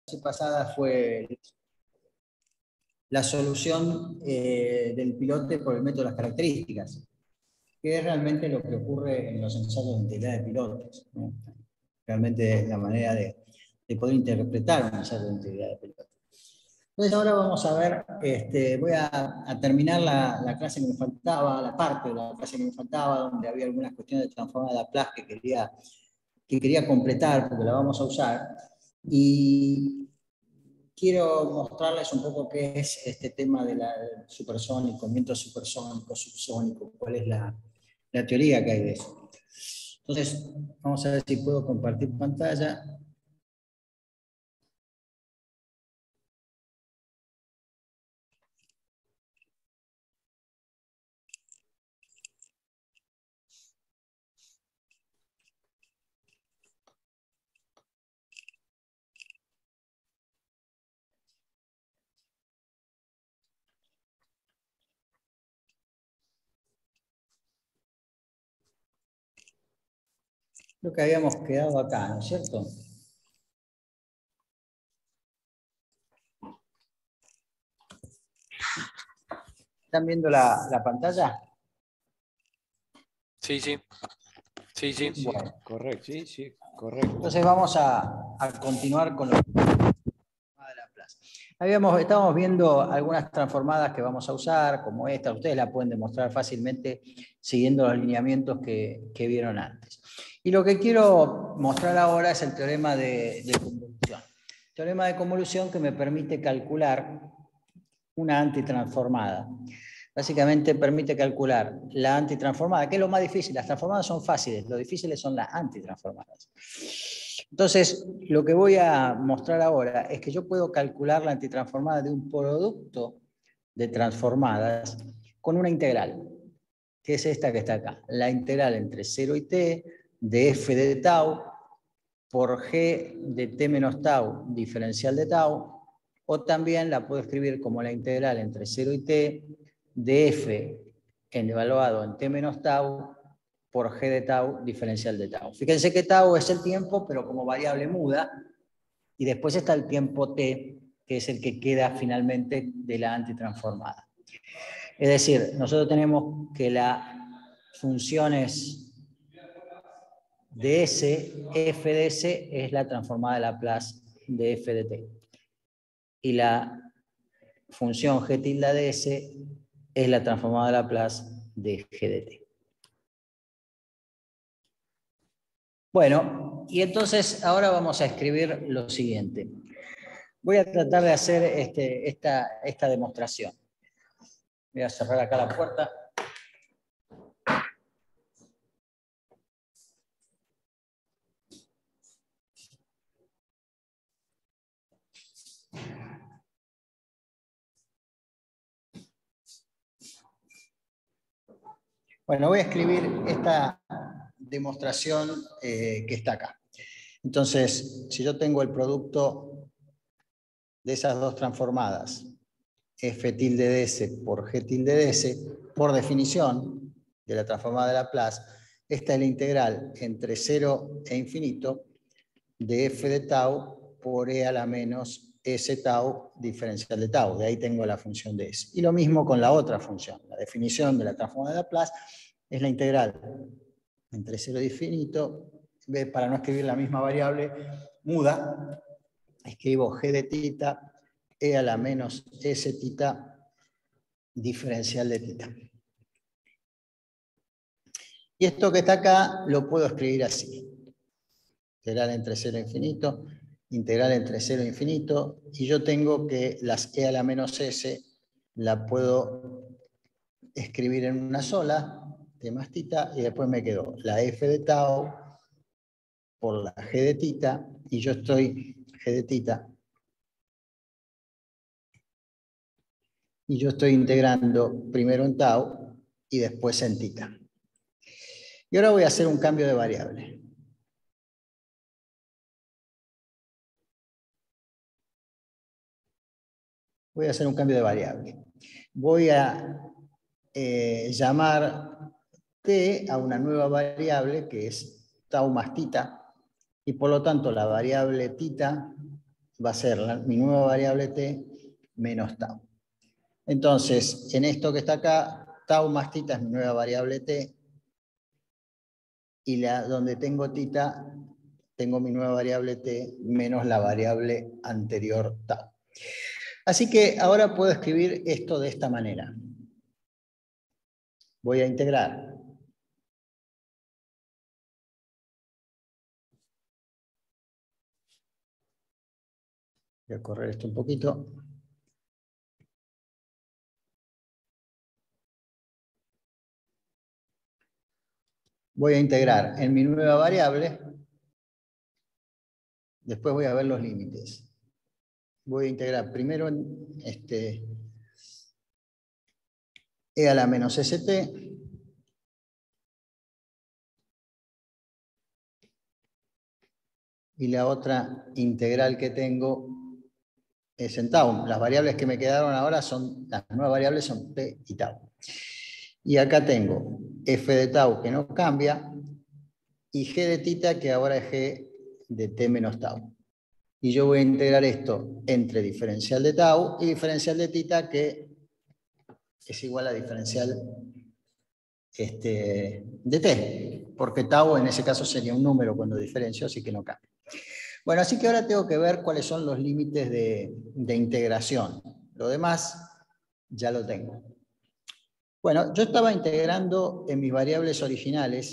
pasada fue la solución del pilote por el método de las características, que es realmente lo que ocurre en los ensayos de integridad de pilotes, ¿no? Realmente es la manera de poder interpretar un ensayo de integridad de pilotes. Entonces ahora vamos a ver, voy a terminar la clase que me faltaba, la parte de la clase que me faltaba, donde había algunas cuestiones de transformar de Laplace que quería completar, porque la vamos a usar, y quiero mostrarles un poco qué es este tema del supersónico, viento supersónico, subsónico, cuál es la teoría que hay de eso. Entonces, vamos a ver si puedo compartir pantalla. Lo que habíamos quedado acá, ¿no es cierto? ¿Están viendo la pantalla? Sí, sí. Sí, sí. Bueno, Correcto, sí, correcto. entonces vamos a continuar con lo que de Laplace. Estábamos viendo algunas transformadas que vamos a usar, como esta. Ustedes la pueden demostrar fácilmente siguiendo los lineamientos que vieron antes. Y lo que quiero mostrar ahora es el teorema de convolución. Teorema de convolución que me permite calcular una antitransformada. Básicamente permite calcular la antitransformada, que es lo más difícil. Las transformadas son fáciles, lo difíciles son las antitransformadas. Entonces, lo que voy a mostrar ahora es que yo puedo calcular la antitransformada de un producto de transformadas con una integral, que es esta que está acá. La integral entre 0 y t de f de tau por g de t menos tau diferencial de tau, o también la puedo escribir como la integral entre 0 y t de f evaluado en t menos tau por g de tau diferencial de tau. Fíjense que tau es el tiempo, pero como variable muda, y después está el tiempo t, que es el que queda finalmente de la antitransformada. Es decir, nosotros tenemos que las funciones de S, f de S es la transformada de Laplace de f de t. Y la función g tilde de S es la transformada de Laplace de g de t. Bueno, y entonces ahora vamos a escribir lo siguiente. Voy a tratar de hacer esta demostración. Voy a cerrar acá la puerta. Bueno, voy a escribir esta demostración que está acá. Entonces, si yo tengo el producto de esas dos transformadas, f tilde de S por g tilde de S, por definición de la transformada de Laplace, esta es la integral entre 0 e infinito de f de tau por e a la menos s tau diferencial de tau. De ahí tengo la función de S. Y lo mismo con la otra función. La definición de la transformada de Laplace es la integral entre 0 y infinito. Para no escribir la misma variable muda, escribo g de tita e a la menos s tita diferencial de tita. Y esto que está acá lo puedo escribir así. Integral entre 0 e infinito, integral entre 0 e infinito, y yo tengo que las e a la menos s la puedo escribir en una sola, t más tita, y después me quedó la f de tau por la g de tita, y yo estoy g de tita, y yo estoy integrando primero en tau y después en tita. Y ahora voy a hacer un cambio de variable. Voy a hacer un cambio de variable. Voy a llamar t a una nueva variable que es tau más tita, y por lo tanto la variable tita va a ser mi nueva variable t menos tau. Entonces, en esto que está acá, tau más tita es mi nueva variable t, y donde tengo tita, tengo mi nueva variable t menos la variable anterior tau. Así que ahora puedo escribir esto de esta manera. Voy a integrar. Voy a correr esto un poquito. Voy a integrar en mi nueva variable. Después voy a ver los límites. Voy a integrar primero en e a la menos st. Y la otra integral que tengo es en tau. Las variables que me quedaron ahora son, las nuevas variables son t y tau. Y acá tengo f de tau que no cambia y g de tita que ahora es g de t menos tau. Y yo voy a integrar esto entre diferencial de tau y diferencial de tita que es igual a diferencial de t, porque tau en ese caso sería un número cuando diferencio, así que no cambia. Bueno, así que ahora tengo que ver cuáles son los límites de integración. Lo demás ya lo tengo. Bueno, yo estaba integrando en mis variables originales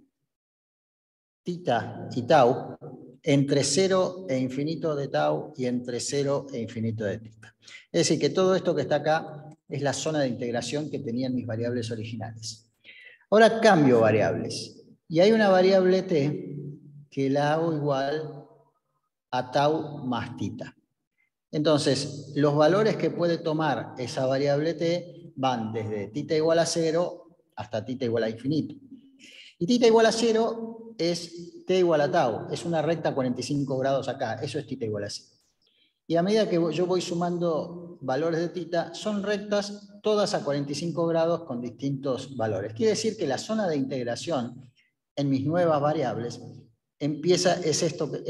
tita y tau entre 0 e infinito de tau y entre 0 e infinito de tita. Es decir, que todo esto que está acá es la zona de integración que tenían mis variables originales. Ahora cambio variables. Y hay una variable t que la hago igual a tau más tita. Entonces, los valores que puede tomar esa variable t van desde tita igual a 0 hasta tita igual a infinito. Y tita igual a 0 es t igual a tau. Es una recta a 45 grados acá. Eso es tita igual a 0. Y a medida que yo voy sumando valores de tita, son rectas todas a 45 grados con distintos valores. Quiere decir que la zona de integración en mis nuevas variables empieza, es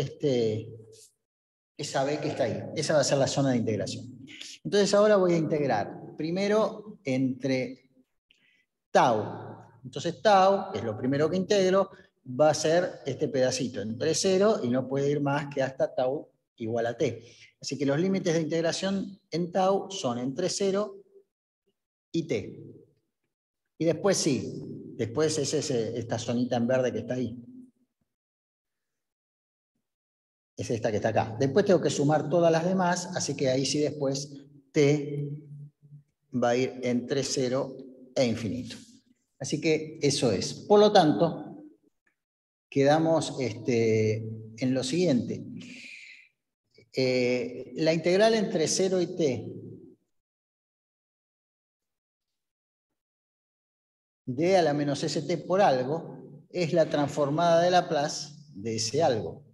esa B que está ahí. Esa va a ser la zona de integración. Entonces ahora voy a integrar primero entre tau. Entonces tau, que es lo primero que integro, va a ser este pedacito entre 0 y no puede ir más que hasta tau igual a t. Así que los límites de integración en tau son entre 0 y t. Y después sí, después es esta zonita en verde que está ahí. Es esta que está acá. Después tengo que sumar todas las demás, así que ahí sí después t va a ir entre 0 e infinito. Así que eso es. Por lo tanto, quedamos en lo siguiente. La integral entre 0 y t de a la menos st por algo es la transformada de Laplace de ese algo.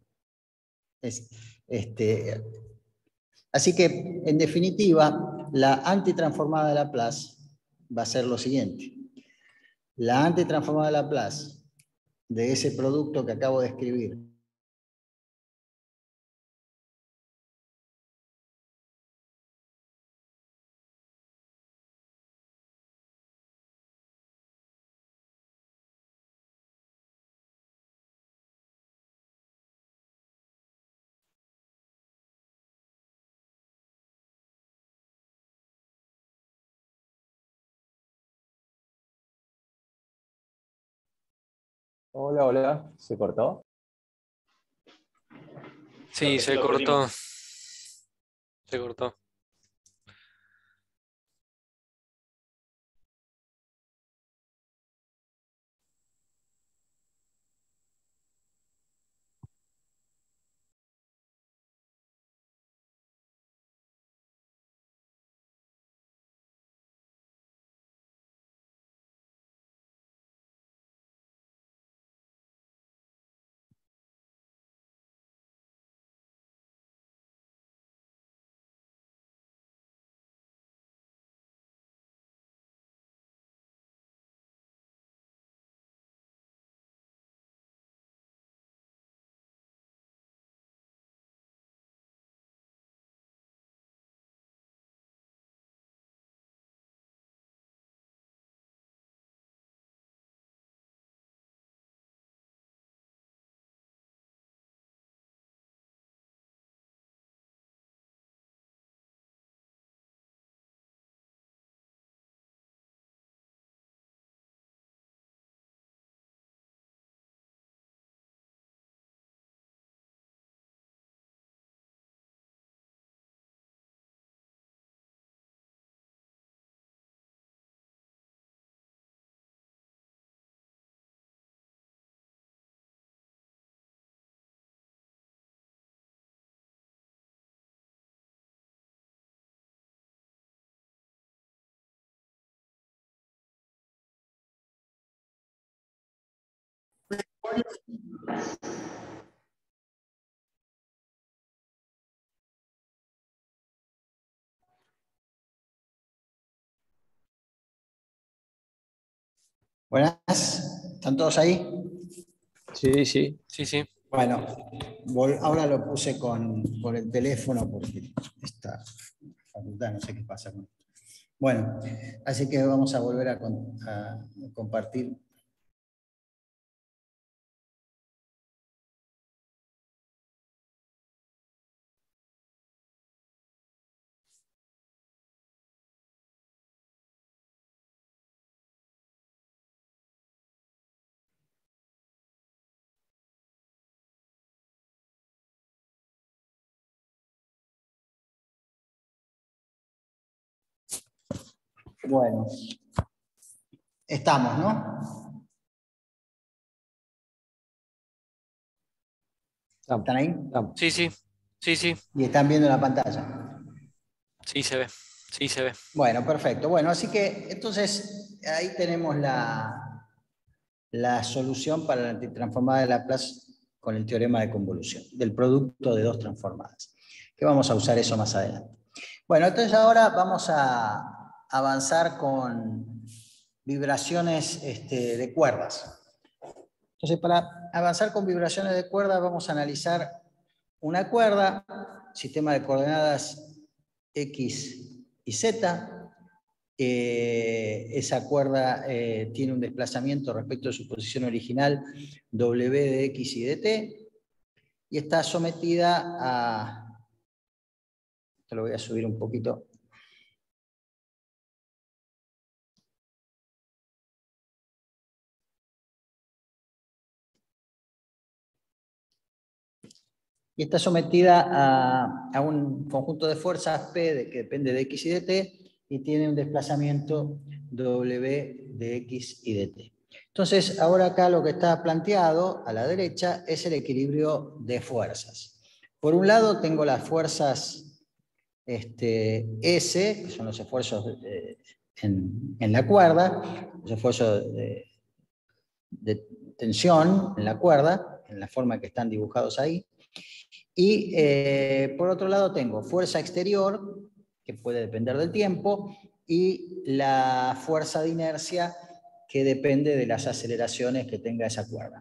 Así que, en definitiva, la antitransformada de Laplace va a ser lo siguiente. La antitransformada de Laplace de ese producto que acabo de escribir Hola, hola, ¿se cortó? Sí, se Lo cortó. perdimos. Se cortó. Buenas, ¿están todos ahí? Sí, sí. Sí, sí. Bueno, ahora lo puse por el teléfono porque esta facultad no sé qué pasa con esto. Bueno, así que vamos a volver a compartir. Bueno, estamos, ¿no? ¿Están ahí? Estamos. Sí, sí. Sí, sí. Y están viendo la pantalla. Sí se ve. Sí se ve. Bueno, perfecto. Bueno, así que entonces ahí tenemos la solución para la antitransformada de Laplace con el teorema de convolución, del producto de dos transformadas, que vamos a usar eso más adelante. Bueno, entonces ahora vamos a avanzar con vibraciones de cuerdas. Entonces, para avanzar con vibraciones de cuerda, vamos a analizar una cuerda, sistema de coordenadas X y Z. Esa cuerda tiene un desplazamiento respecto de su posición original W de X y de T, y está sometida a... Esto lo voy a subir un poquito. Y está sometida a un conjunto de fuerzas P que depende de X y de T, y tiene un desplazamiento W de X y de T. Entonces, ahora acá lo que está planteado a la derecha es el equilibrio de fuerzas. Por un lado tengo las fuerzas S, que son los esfuerzos en la cuerda, los esfuerzos de tensión en la cuerda, en la forma que están dibujados ahí. Y por otro lado tengo fuerza exterior, que puede depender del tiempo, y la fuerza de inercia, que depende de las aceleraciones que tenga esa cuerda.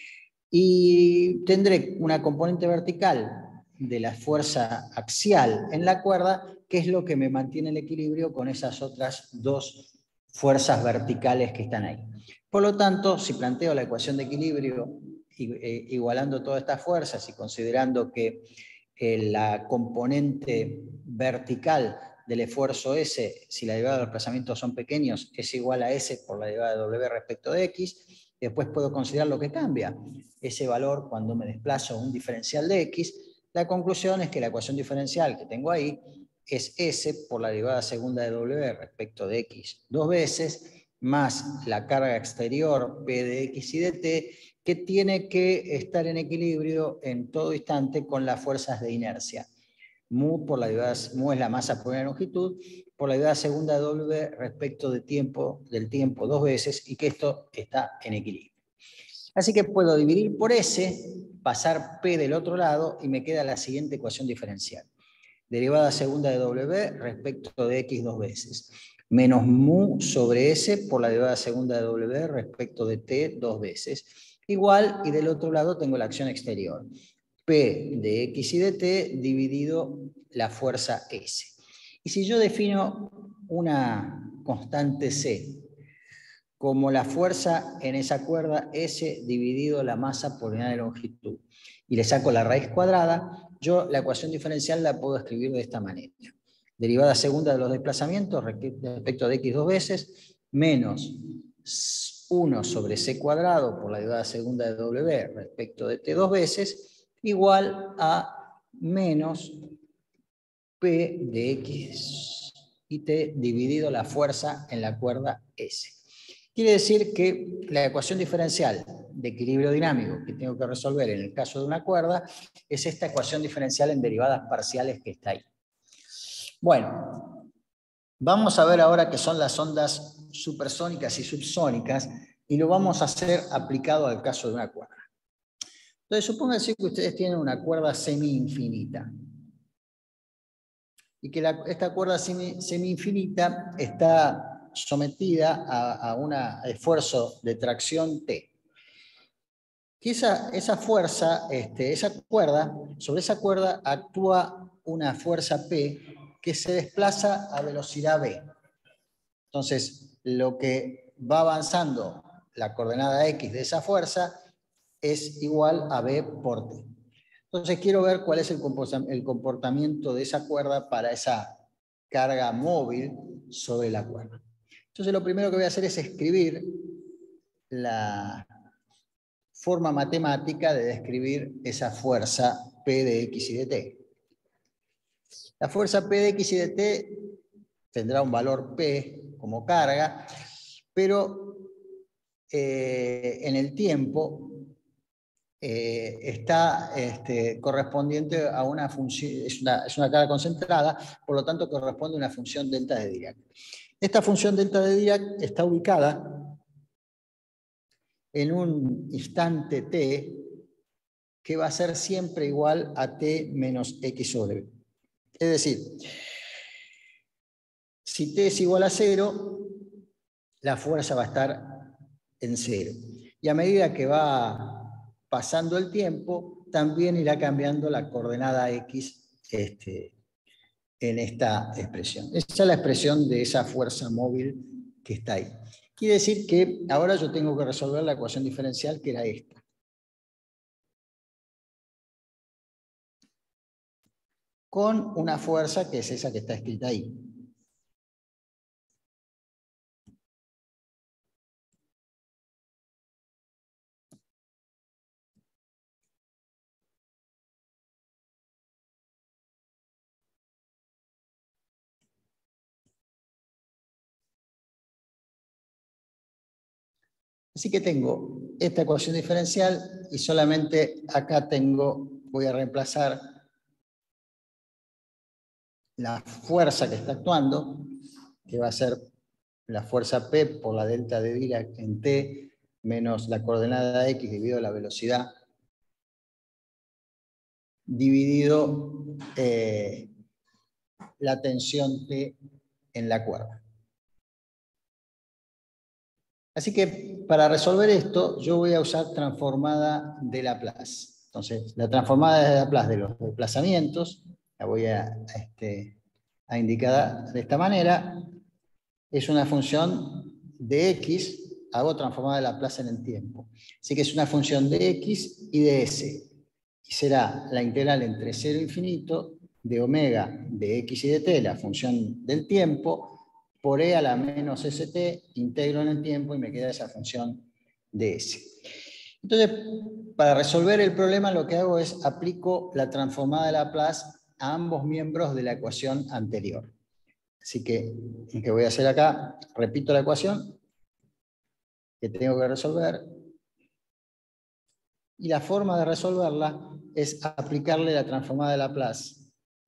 Y tendré una componente vertical de la fuerza axial en la cuerda, que es lo que me mantiene el equilibrio con esas otras dos fuerzas verticales que están ahí. Por lo tanto, si planteo la ecuación de equilibrio igualando todas estas fuerzas y considerando que la componente vertical del esfuerzo S, si la derivada de los desplazamientos son pequeños, es igual a S por la derivada de W respecto de X, después puedo considerar lo que cambia, ese valor cuando me desplazo un diferencial de X. La conclusión es que la ecuación diferencial que tengo ahí es S por la derivada segunda de W respecto de X dos veces, más la carga exterior P de X y de T, que tiene que estar en equilibrio en todo instante con las fuerzas de inercia. Mu es la masa por una longitud, por la derivada segunda de W respecto del tiempo dos veces, y que esto está en equilibrio. Así que puedo dividir por S, pasar P del otro lado, y me queda la siguiente ecuación diferencial. Derivada segunda de W respecto de X dos veces, menos mu sobre S por la derivada segunda de W respecto de T dos veces, igual, y del otro lado tengo la acción exterior, P de X y de T dividido la fuerza S. Y si yo defino una constante C como la fuerza en esa cuerda S dividido la masa por unidad de longitud, y le saco la raíz cuadrada, yo la ecuación diferencial la puedo escribir de esta manera. Derivada segunda de los desplazamientos respecto de X dos veces, menos 1 sobre C cuadrado por la derivada segunda de W respecto de T dos veces, igual a menos P de X y T dividido la fuerza en la cuerda S. Quiere decir que la ecuación diferencial de equilibrio dinámico que tengo que resolver en el caso de una cuerda es esta ecuación diferencial en derivadas parciales que está ahí. Bueno, vamos a ver ahora qué son las ondas supersónicas y subsónicas, y lo vamos a hacer aplicado al caso de una cuerda. Entonces, supónganse que ustedes tienen una cuerda semi-infinita y que esta cuerda semi-infinita está sometida a un esfuerzo de tracción T. Que esa fuerza, sobre esa cuerda actúa una fuerza P que se desplaza a velocidad v. Entonces, lo que va avanzando la coordenada x de esa fuerza es igual a v por t. Entonces, quiero ver cuál es el comportamiento de esa cuerda para esa carga móvil sobre la cuerda. Entonces, lo primero que voy a hacer es escribir la forma matemática de describir esa fuerza P de X y de T. La fuerza P de X y de T tendrá un valor P como carga, pero en el tiempo está correspondiente a una función, es una carga concentrada, por lo tanto corresponde a una función delta de Dirac. Esta función delta de Dirac está ubicada en un instante t que va a ser siempre igual a t menos x sobre b. Es decir, si t es igual a 0, la fuerza va a estar en 0. Y a medida que va pasando el tiempo, también irá cambiando la coordenada x en esta expresión. Esa es la expresión de esa fuerza móvil que está ahí. Quiere decir que ahora yo tengo que resolver la ecuación diferencial, que era esta. Con una fuerza que es esa que está escrita ahí. Así que tengo esta ecuación diferencial y solamente acá voy a reemplazar la fuerza que está actuando, que va a ser la fuerza P por la delta de Dirac en T menos la coordenada X dividido la velocidad, dividido la tensión T en la cuerda. Así que para resolver esto, yo voy a usar transformada de Laplace. Entonces, la transformada de Laplace de los desplazamientos, la voy a indicar de esta manera, es una función de x, hago transformada de Laplace en el tiempo. Así que es una función de x y de s. Y será la integral entre 0 e infinito de omega de x y de t, la función del tiempo, por e a la menos st, integro en el tiempo y me queda esa función de s. Entonces, para resolver el problema lo que hago es aplico la transformada de Laplace a ambos miembros de la ecuación anterior. Así que, ¿qué voy a hacer acá? Repito la ecuación que tengo que resolver. Y la forma de resolverla es aplicarle la transformada de Laplace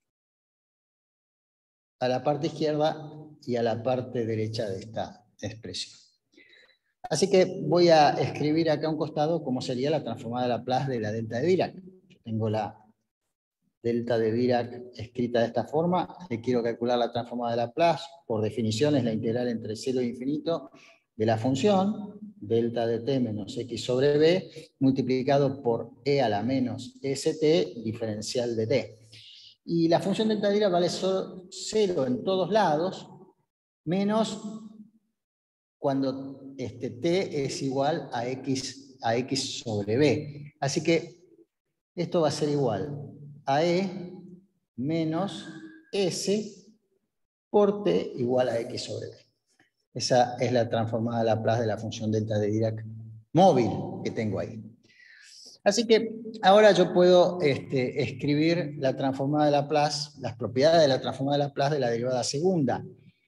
a la parte izquierda y a la parte derecha de esta expresión. Así que voy a escribir acá a un costado cómo sería la transformada de Laplace de la delta de Dirac. Yo tengo la delta de Dirac escrita de esta forma. Le quiero calcular la transformada de Laplace. Por definición es la integral entre 0 e infinito de la función delta de t menos x sobre b multiplicado por e a la menos st diferencial de t. Y la función delta de Dirac vale 0 en todos lados, menos cuando t es igual a x sobre b. Así que esto va a ser igual a e menos s por t igual a x sobre b. Esa es la transformada de Laplace de la función delta de Dirac móvil que tengo ahí. Así que ahora yo puedo escribir la transformada de Laplace, las propiedades de la transformada de Laplace de la derivada segunda.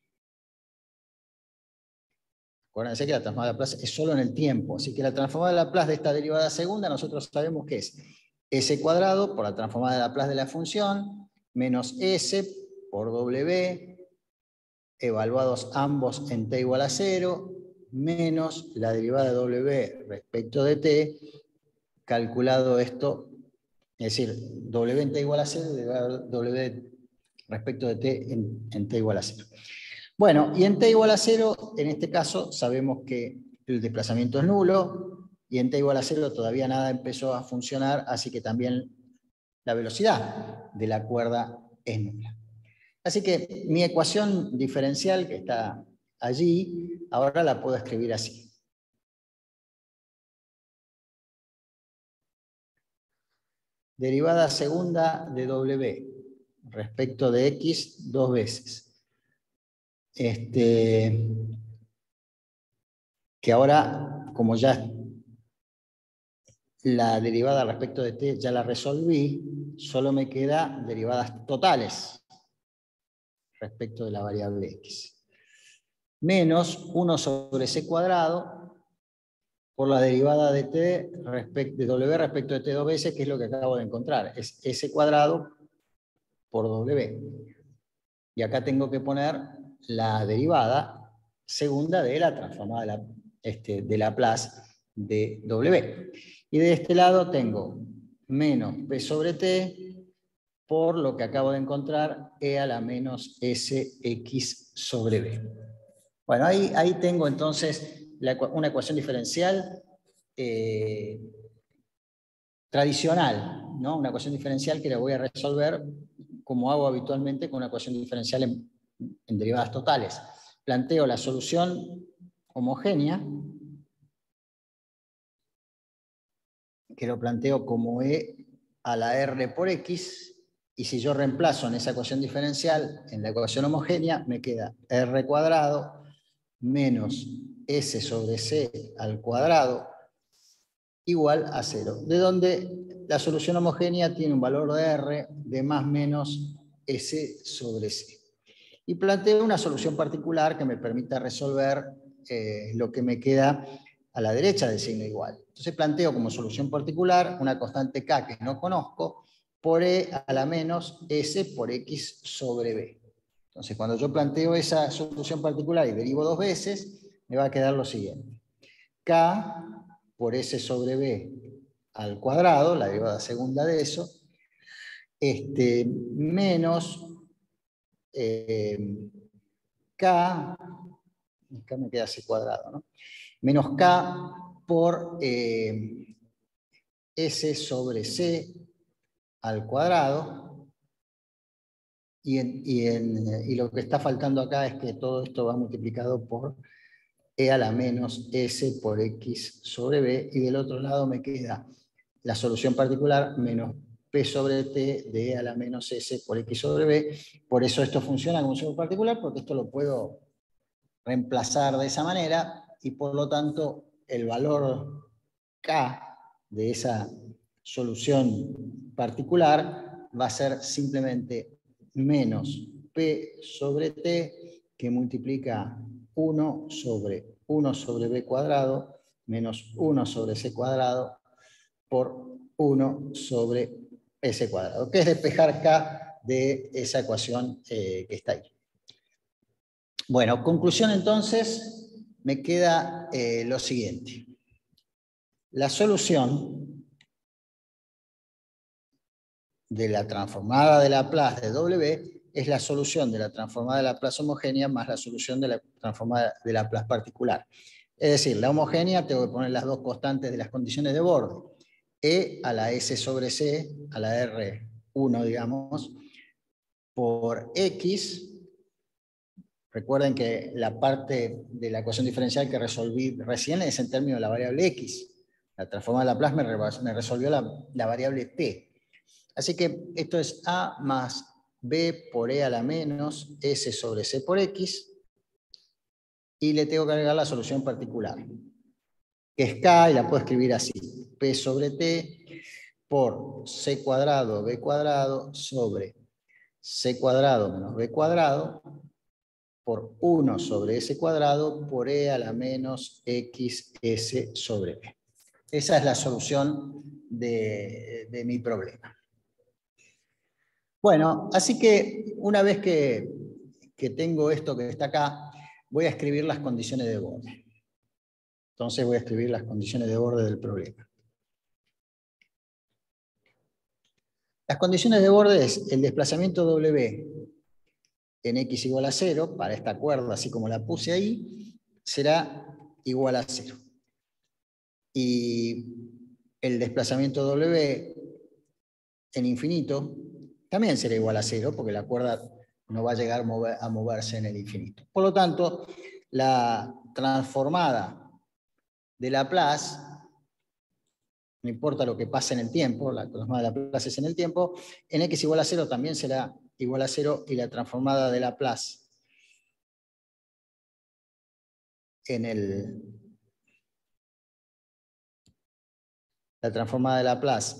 Acuérdense que la transformada de Laplace es solo en el tiempo, así que la transformada de Laplace de esta derivada segunda nosotros sabemos que es s cuadrado por la transformada de Laplace de la función menos s por w, evaluados ambos en t igual a 0, menos la derivada de W respecto de T, calculado esto, es decir, W en T igual a 0, derivada de W respecto de T en T igual a 0. Bueno, y en T igual a 0, en este caso, sabemos que el desplazamiento es nulo, y en T igual a 0 todavía nada empezó a funcionar, así que también la velocidad de la cuerda es nula. Así que mi ecuación diferencial, que está allí, ahora la puedo escribir así. Derivada segunda de W respecto de X dos veces. Que ahora, como ya la derivada respecto de T ya la resolví, solo me queda derivadas totales respecto de la variable X. Menos 1 sobre C cuadrado por la derivada de T de W respecto de T dos veces, que es lo que acabo de encontrar. Es S cuadrado por W. Y acá tengo que poner la derivada segunda de la transformada de Laplace de W. Y de este lado tengo menos P sobre T por lo que acabo de encontrar, E a la menos SX sobre B. Bueno, ahí tengo entonces una ecuación diferencial tradicional, ¿no? Una ecuación diferencial que la voy a resolver como hago habitualmente con una ecuación diferencial en derivadas totales. Planteo la solución homogénea, que lo planteo como E a la R por X, y si yo reemplazo en esa ecuación diferencial, en la ecuación homogénea, me queda R cuadrado menos S sobre C al cuadrado igual a 0, de donde la solución homogénea tiene un valor de R de más menos S sobre C. Y planteo una solución particular que me permita resolver lo que me queda a la derecha del signo igual. Entonces planteo como solución particular una constante K que no conozco por E a la menos S por X sobre B. Entonces cuando yo planteo esa solución particular y derivo dos veces, me va a quedar lo siguiente. K por S sobre B al cuadrado, la derivada segunda de eso, menos K me queda C cuadrado, ¿no? Menos K por S sobre C al cuadrado, y lo que está faltando acá es que todo esto va multiplicado por E a la menos S por X sobre B, y del otro lado me queda la solución particular menos P sobre T de E a la menos S por X sobre B. Por eso esto funciona como solución particular, porque esto lo puedo reemplazar de esa manera, y por lo tanto el valor K de esa solución particular va a ser simplemente menos P sobre T, que multiplica 1 sobre B cuadrado menos 1 sobre C cuadrado por 1 sobre S cuadrado, que es despejar K de esa ecuación que está ahí. Bueno, conclusión entonces, me queda lo siguiente. La solución de la transformada de Laplace de W es la solución de la transformada de Laplace homogénea más la solución de la transformada de Laplace particular. Es decir, la homogénea tengo que poner las dos constantes de las condiciones de borde. E a la S sobre C, a la R1, digamos, por X. Recuerden que la parte de la ecuación diferencial que resolví recién es en términos de la variable X. La transformada de Laplace me resolvió la variable T. Así que esto es A más B por E a la menos S sobre C por X. Y le tengo que agregar la solución particular, que es K, y la puedo escribir así. P sobre T por C cuadrado B cuadrado sobre C cuadrado menos B cuadrado por 1 sobre S cuadrado por E a la menos XS sobre B. Esa es la solución de mi problema. Bueno, así que una vez que tengo esto que está acá, voy a escribir las condiciones de borde. Entonces voy a escribir las condiciones de borde del problema. Las condiciones de borde es el desplazamiento W en x igual a 0, para esta cuerda, así como la puse ahí, será igual a 0. Y el desplazamiento W en infinito también será igual a 0, porque la cuerda no va a llegar a moverse en el infinito. Por lo tanto, la transformada de Laplace, no importa lo que pase en el tiempo, la transformada de Laplace es en el tiempo, en x igual a 0 también será igual a 0, y la transformada de Laplace la transformada de Laplace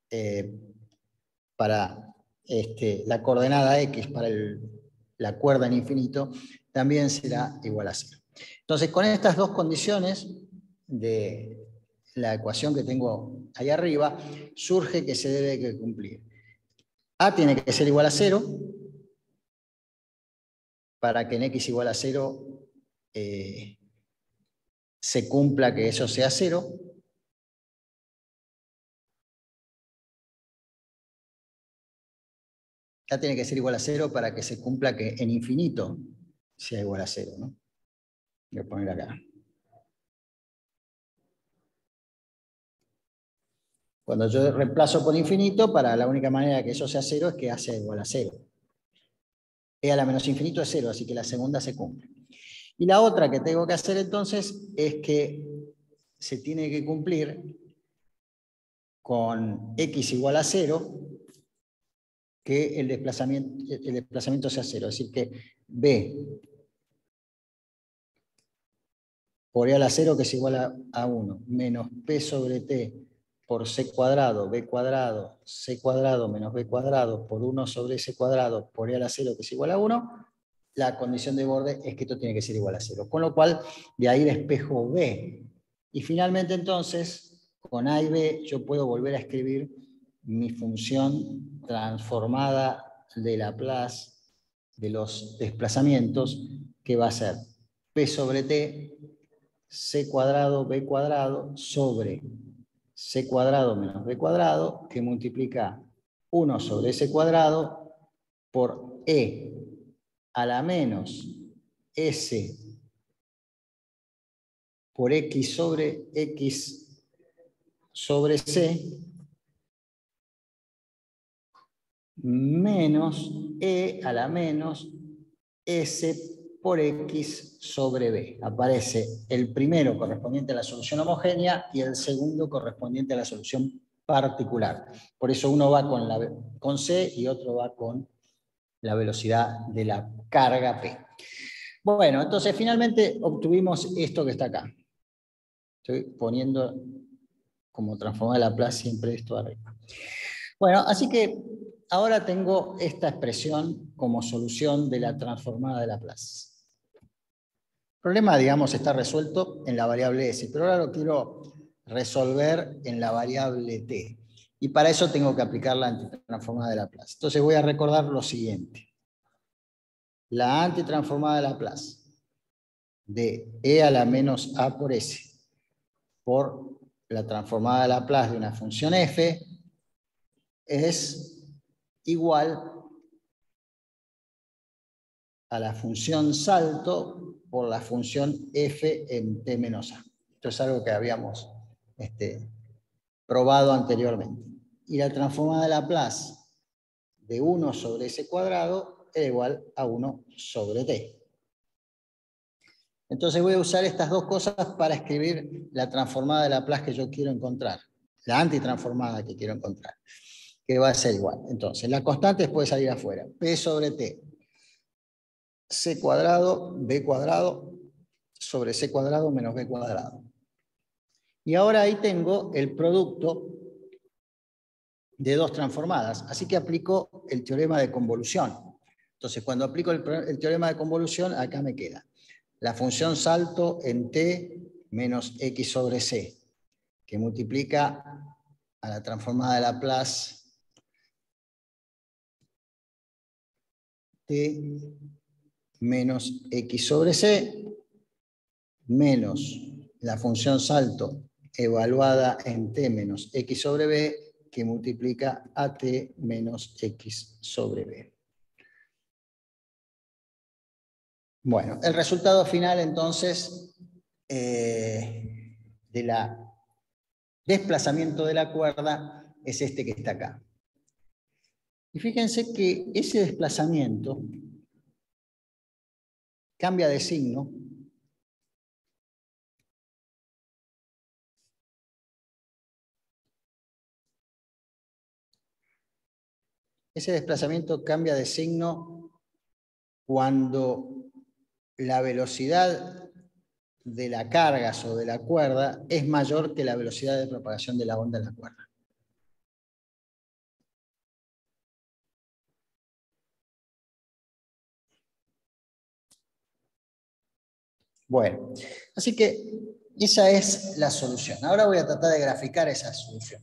para la coordenada x para la cuerda en infinito también será igual a 0. Entonces, con estas dos condiciones de la ecuación que tengo ahí arriba, surge que se debe cumplir. A tiene que ser igual a 0 para que en x igual a 0 se cumpla que eso sea 0. A tiene que ser igual a 0 para que se cumpla que en infinito sea igual a 0, ¿no? Voy a poner acá. Cuando yo reemplazo por infinito, para la única manera que eso sea 0 es que A sea igual a 0. E a la menos infinito es 0, así que la segunda se cumple. Y la otra que tengo que hacer entonces es que se tiene que cumplir con x igual a 0 que el desplazamiento sea 0. Es decir, que b por e a la 0, que es igual a 1, menos p sobre t por c cuadrado, b cuadrado, c cuadrado menos b cuadrado por 1 sobre c cuadrado por e a la 0, que es igual a 1, la condición de borde es que esto tiene que ser igual a 0. Con lo cual, de ahí despejo b. Y finalmente, entonces, con a y b, yo puedo volver a escribir mi función transformada de Laplace de los desplazamientos, que va a ser p sobre t, c cuadrado, b cuadrado, sobre c cuadrado menos b cuadrado, que multiplica 1 sobre c cuadrado por e a la menos s por x sobre c menos e a la menos s por x sobre b. Aparece el primero correspondiente a la solución homogénea y el segundo correspondiente a la solución particular. Por eso uno va con c y otro va con la velocidad de la carga p. Bueno, entonces finalmente obtuvimos esto que está acá. Estoy poniendo como transformada de Laplace siempre esto arriba. Bueno, así que ahora tengo esta expresión como solución de la transformada de Laplace. El problema, digamos, está resuelto en la variable s, pero ahora lo quiero resolver en la variable t. Y para eso tengo que aplicar la antitransformada de Laplace. Entonces voy a recordar lo siguiente. La antitransformada de Laplace de e a la menos a por s por la transformada de Laplace de una función f es igual a la función salto por la función f en t menos a. Esto es algo que habíamos probado anteriormente. Y la transformada de Laplace de 1 sobre s cuadrado era igual a 1 sobre t. Entonces voy a usar estas dos cosas para escribir la transformada de Laplace que yo quiero encontrar, la antitransformada que quiero encontrar, que va a ser igual. Entonces, la constante puede salir afuera, p sobre t, c cuadrado, b cuadrado, sobre c cuadrado menos b cuadrado. Y ahora ahí tengo el producto de dos transformadas, así que aplico el teorema de convolución. Entonces, cuando aplico el teorema de convolución, acá me queda la función salto en t menos x sobre c, que multiplica a la transformada de Laplace t menos x sobre c menos la función salto evaluada en t menos x sobre b, que multiplica a t menos x sobre b. Bueno, el resultado final entonces de la desplazamiento de la cuerda es este que está acá. Y fíjense que ese desplazamiento cambia de signo cuando la velocidad de la carga sobre la cuerda es mayor que la velocidad de propagación de la onda en la cuerda. Bueno, así que esa es la solución. Ahora voy a tratar de graficar esa solución.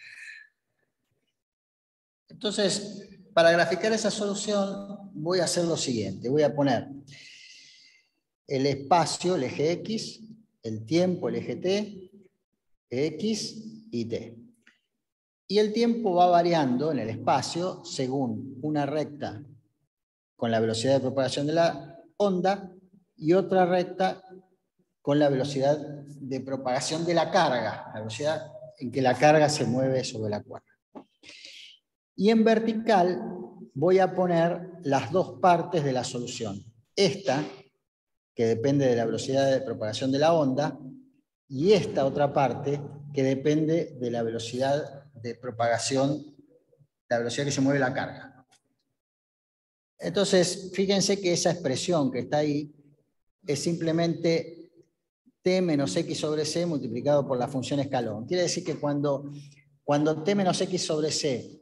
Entonces, para graficar esa solución voy a hacer lo siguiente. Voy a poner el espacio, el eje X, el tiempo, el eje T, X y T. Y el tiempo va variando en el espacio según una recta con la velocidad de propagación de la onda y otra recta con la velocidad de propagación de la carga, la velocidad en que la carga se mueve sobre la cuerda. Y en vertical voy a poner las dos partes de la solución. Esta, que depende de la velocidad de propagación de la onda, y esta otra parte, que depende de la velocidad de propagación, la velocidad que se mueve la carga. Entonces, fíjense que esa expresión que está ahí es simplemente t menos x sobre c multiplicado por la función escalón. Quiere decir que cuando t menos x sobre c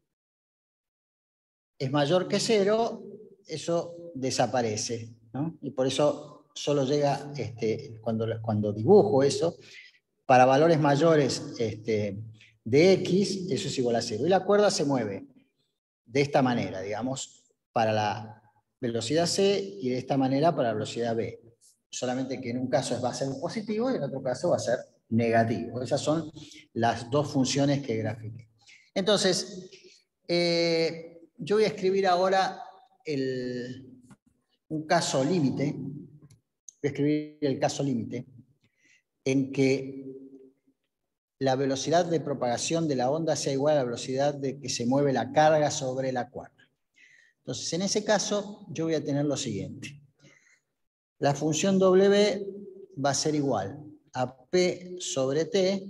es mayor que 0, eso desaparece, ¿no? Y por eso solo llega, cuando dibujo eso, para valores mayores de x, eso es igual a 0. Y la cuerda se mueve de esta manera, digamos, para la velocidad c y de esta manera para la velocidad b. Solamente que en un caso va a ser positivo y en otro caso va a ser negativo. Esas son las dos funciones que grafiqué. Entonces, yo voy a escribir ahora un caso límite. Voy a escribir el caso límite en que la velocidad de propagación de la onda sea igual a la velocidad de que se mueve la carga sobre la cuerda. Entonces, en ese caso, yo voy a tener lo siguiente. La función W va a ser igual a P sobre T,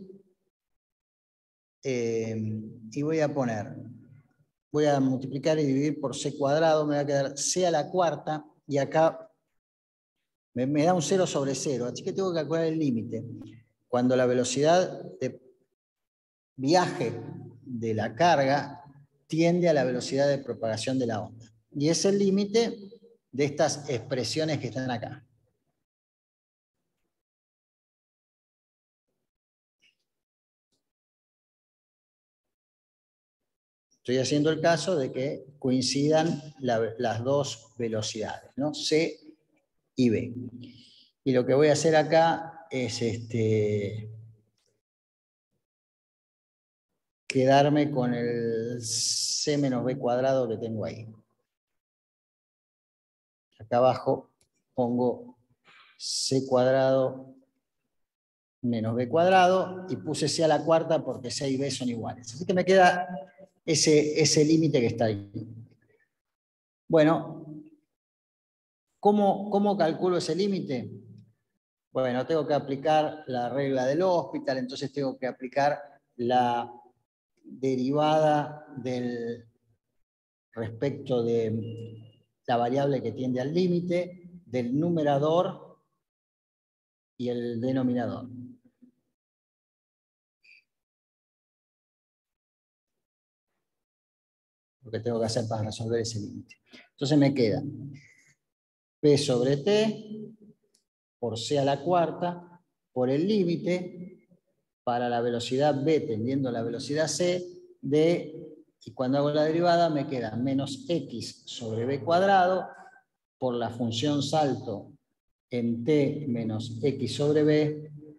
y voy a multiplicar y dividir por C cuadrado, me va a quedar C a la cuarta, y acá me da un 0 sobre 0, así que tengo que calcular el límite. Cuando la velocidad de viaje de la carga tiende a la velocidad de propagación de la onda. Y es el límite de estas expresiones que están acá. Estoy haciendo el caso de que coincidan las dos velocidades, ¿no? C y B. Y lo que voy a hacer acá es quedarme con el C menos B cuadrado que tengo ahí. Acá abajo pongo C cuadrado menos B cuadrado y puse C a la cuarta porque C y B son iguales. Así que me queda ese límite que está ahí. Bueno, ¿cómo calculo ese límite? Bueno, tengo que aplicar la regla del hospital, entonces tengo que aplicar la derivada respecto de la variable que tiende al límite, del numerador y el denominador. Lo que tengo que hacer para resolver ese límite. Entonces me queda P sobre T por C a la cuarta por el límite para la velocidad B tendiendo a la velocidad C y cuando hago la derivada me queda menos X sobre B cuadrado por la función salto en T menos X sobre B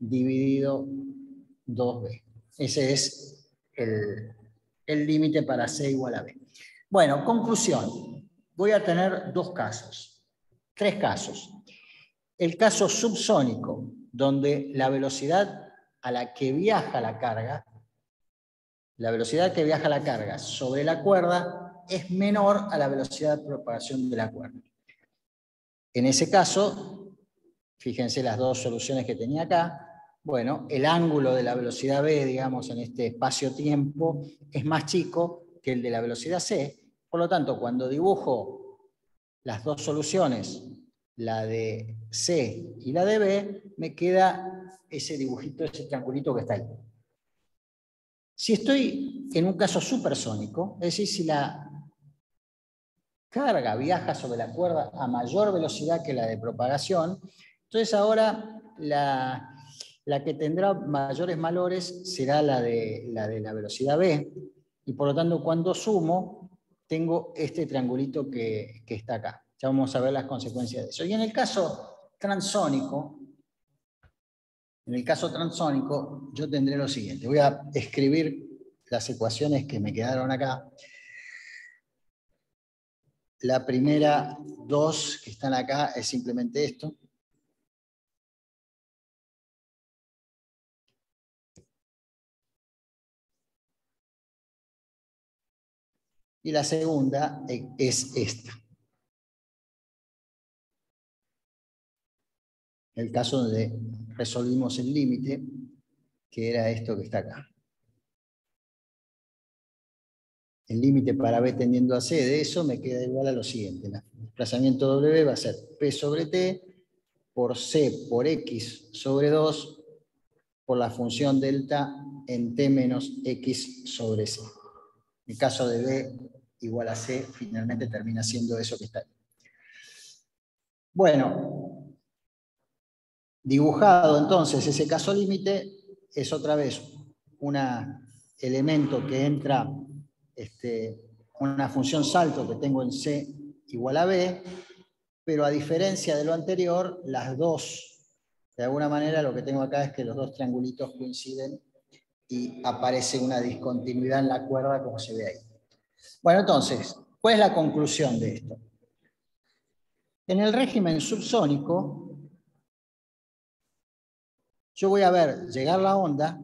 dividido 2b. Ese es el límite para c igual a b. Bueno, conclusión. Voy a tener tres casos. El caso subsónico, donde la velocidad a la que viaja la carga, sobre la cuerda es menor a la velocidad de propagación de la cuerda. En ese caso, fíjense las dos soluciones que tenía acá. Bueno, el ángulo de la velocidad b, digamos, en este espacio-tiempo, es más chico que el de la velocidad c. Por lo tanto, cuando dibujo las dos soluciones, la de c y la de b, me queda ese dibujito, ese triangulito que está ahí. Si estoy en un caso supersónico, es decir, si la carga viaja sobre la cuerda a mayor velocidad que la de propagación, entonces ahora la que tendrá mayores valores será la de la velocidad b, y por lo tanto cuando sumo tengo este triangulito que está acá. Ya vamos a ver las consecuencias de eso. Y en el caso transónico, yo tendré lo siguiente. Voy a escribir las ecuaciones que me quedaron acá. La primera dos que están acá es simplemente esto. Y la segunda es esta. El caso donde resolvimos el límite, que era esto que está acá. El límite para b tendiendo a c de eso me queda igual a lo siguiente. El desplazamiento w va a ser p sobre t por c por x sobre 2 por la función delta en t menos x sobre c. El caso de b igual a c finalmente termina siendo eso que está ahí. Bueno, dibujado entonces ese caso límite, es otra vez un elemento que entra, una función salto que tengo en c igual a b, pero a diferencia de lo anterior, las dos, de alguna manera lo que tengo acá es que los dos triangulitos coinciden y aparece una discontinuidad en la cuerda como se ve ahí. Bueno, entonces, ¿cuál es la conclusión de esto? En el régimen subsónico, yo voy a ver llegar la onda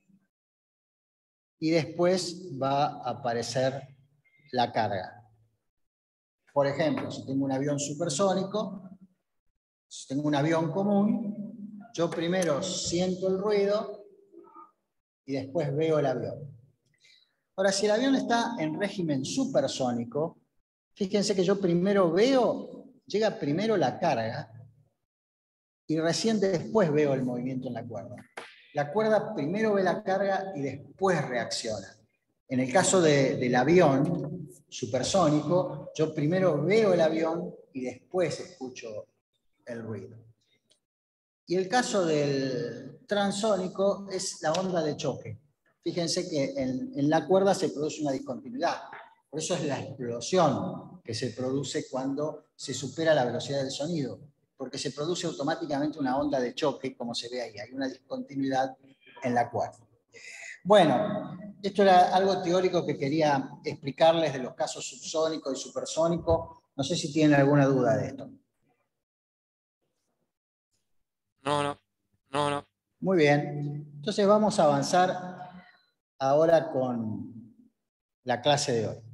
y después va a aparecer la carga. Por ejemplo, si tengo un avión supersónico, si tengo un avión común, yo primero siento el ruido y después veo el avión. Ahora, si el avión está en régimen supersónico, fíjense que yo primero llega primero la carga y recién después veo el movimiento en la cuerda. La cuerda primero ve la carga y después reacciona. En el caso del avión supersónico, yo primero veo el avión y después escucho el ruido. Y el caso del transónico es la onda de choque. Fíjense que en la cuerda se produce una discontinuidad. Por eso es la explosión que se produce cuando se supera la velocidad del sonido, porque se produce automáticamente una onda de choque, como se ve ahí. Hay una discontinuidad en la cuerda. Bueno, esto era algo teórico que quería explicarles de los casos subsónico y supersónico. No sé si tienen alguna duda de esto. No. Muy bien. Entonces vamos a avanzar ahora con la clase de hoy.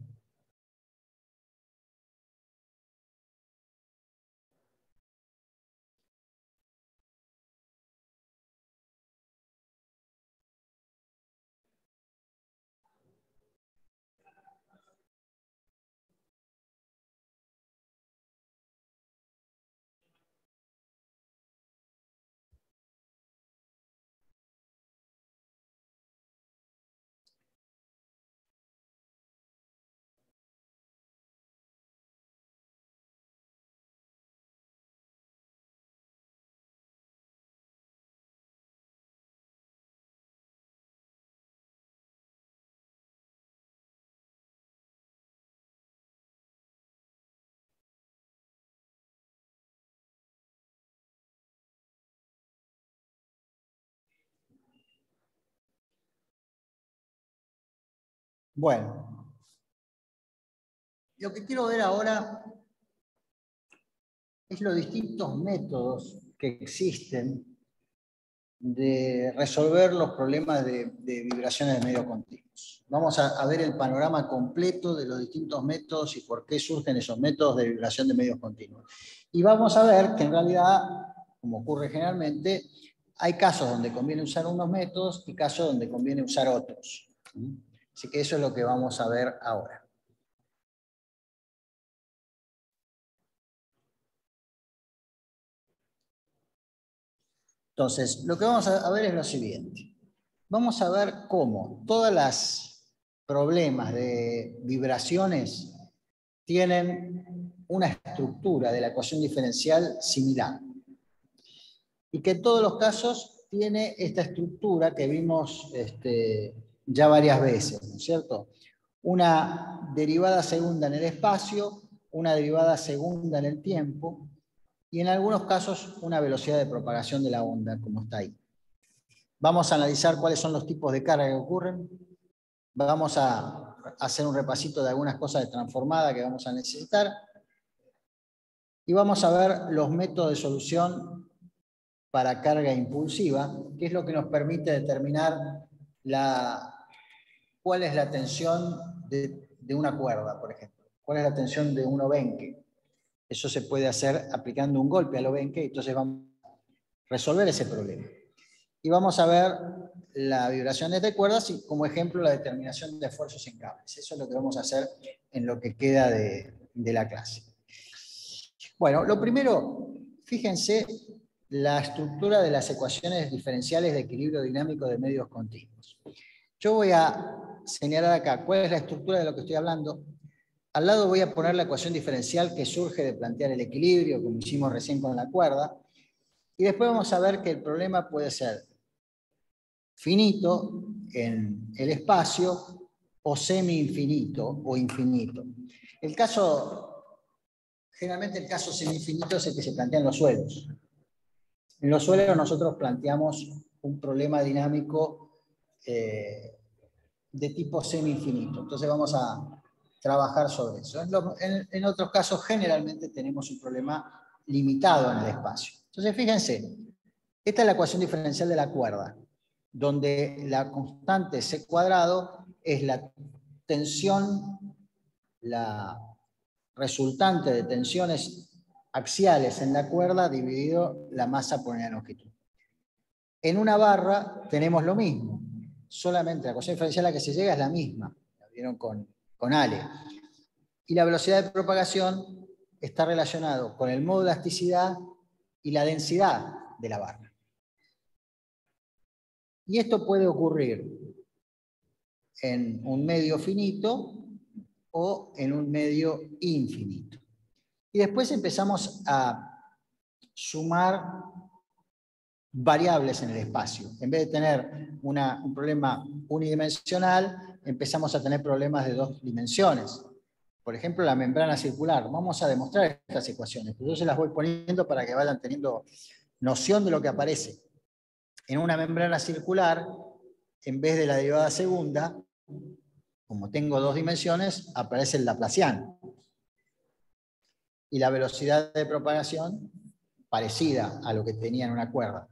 Bueno, lo que quiero ver ahora es los distintos métodos que existen de resolver los problemas de vibraciones de medios continuos. Vamos a ver el panorama completo de los distintos métodos y por qué surgen esos métodos de vibración de medios continuos. Y vamos a ver que en realidad, como ocurre generalmente, hay casos donde conviene usar unos métodos y casos donde conviene usar otros. Así que eso es lo que vamos a ver ahora. Entonces, lo que vamos a ver es lo siguiente. Vamos a ver cómo todos los problemas de vibraciones tienen una estructura de la ecuación diferencial similar. Y que en todos los casos tiene esta estructura que vimos ya varias veces, ¿no es cierto? Una derivada segunda en el espacio, una derivada segunda en el tiempo, y en algunos casos una velocidad de propagación de la onda, como está ahí. Vamos a analizar cuáles son los tipos de carga que ocurren. Vamos a hacer un repasito de algunas cosas de transformada que vamos a necesitar. Y vamos a ver los métodos de solución para carga impulsiva, que es lo que nos permite determinar cuál es la tensión de una cuerda, por ejemplo. Cuál es la tensión de un obenque. Eso se puede hacer aplicando un golpe al obenque, entonces vamos a resolver ese problema. Y vamos a ver las vibraciones de cuerdas y como ejemplo la determinación de esfuerzos en cables. Eso es lo que vamos a hacer en lo que queda de la clase. Bueno, lo primero, fíjense la estructura de las ecuaciones diferenciales de equilibrio dinámico de medios continuos. Yo voy a señalar acá cuál es la estructura de lo que estoy hablando. Al lado voy a poner la ecuación diferencial que surge de plantear el equilibrio, como hicimos recién con la cuerda. Y después vamos a ver que el problema puede ser finito en el espacio o semi-infinito o infinito. Generalmente el caso semi-infinito es el que se plantea en los suelos. En los suelos nosotros planteamos un problema dinámico de tipo semi-infinito. Entonces vamos a trabajar sobre eso. En otros casos generalmente tenemos un problema limitado en el espacio. Entonces fíjense, esta es la ecuación diferencial de la cuerda, donde la constante c cuadrado es la tensión, la resultante de tensiones axiales en la cuerda dividido la masa por la longitud. En una barra tenemos lo mismo, solamente la ecuación diferencial a la que se llega es la misma, la vieron con Ale. Y la velocidad de propagación está relacionado con el modo de elasticidad y la densidad de la barra. Y esto puede ocurrir en un medio finito o en un medio infinito. Y después empezamos a sumar variables en el espacio. En vez de tener un problema unidimensional, empezamos a tener problemas de dos dimensiones. Por ejemplo, la membrana circular. Vamos a demostrar estas ecuaciones. Yo se las voy poniendo para que vayan teniendo noción de lo que aparece. En una membrana circular, en vez de la derivada segunda, como tengo dos dimensiones, aparece el laplaciano. Y la velocidad de propagación, parecida a lo que tenía en una cuerda,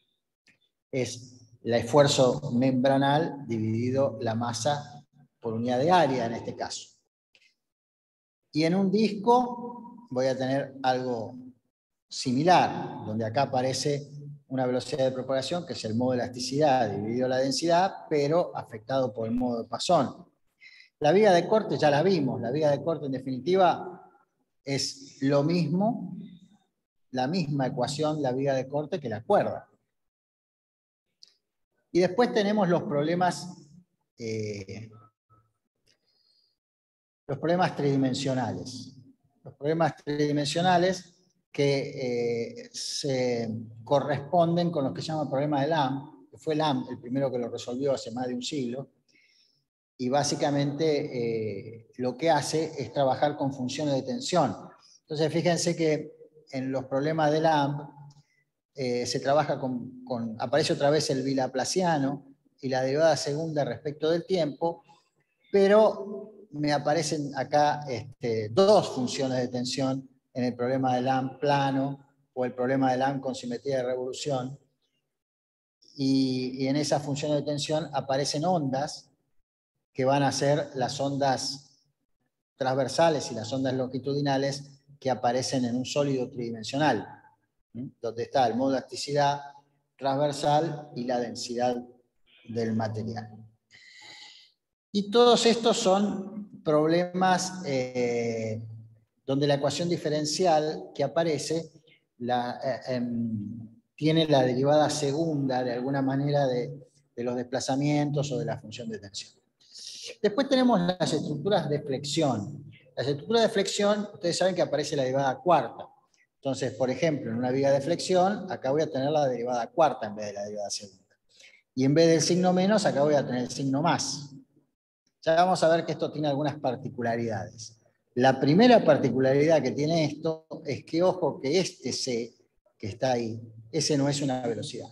es el esfuerzo membranal dividido la masa por unidad de área en este caso. Y en un disco voy a tener algo similar, donde acá aparece una velocidad de propagación, que es el modo de elasticidad dividido la densidad, pero afectado por el modo de Poisson. La vía de corte ya la vimos, la vía de corte en definitiva es lo mismo, la misma ecuación, la vía de corte, que la cuerda. Y después tenemos los problemas tridimensionales. Los problemas tridimensionales que se corresponden con los que se llama el problema de Lamb, que fue Lamb el primero que lo resolvió hace más de un siglo, y básicamente lo que hace es trabajar con funciones de tensión. Entonces fíjense que en los problemas de Lamb se trabaja aparece otra vez el bilaplaciano y la derivada segunda respecto del tiempo, pero me aparecen acá dos funciones de tensión en el problema de Lamb plano o el problema de Lamb con simetría de revolución. Y en esa función de tensión aparecen ondas que van a ser las ondas transversales y las ondas longitudinales que aparecen en un sólido tridimensional, donde está el modo de elasticidad transversal y la densidad del material. Y todos estos son problemas donde la ecuación diferencial que aparece tiene la derivada segunda, de alguna manera, de los desplazamientos o de la función de tensión. Después tenemos las estructuras de flexión. Las estructuras de flexión, ustedes saben que aparece la derivada cuarta. Entonces, por ejemplo, en una viga de flexión, acá voy a tener la derivada cuarta en vez de la derivada segunda. Y en vez del signo menos, acá voy a tener el signo más. Ya vamos a ver que esto tiene algunas particularidades. La primera particularidad que tiene esto es que, ojo, que este C que está ahí, ese no es una velocidad.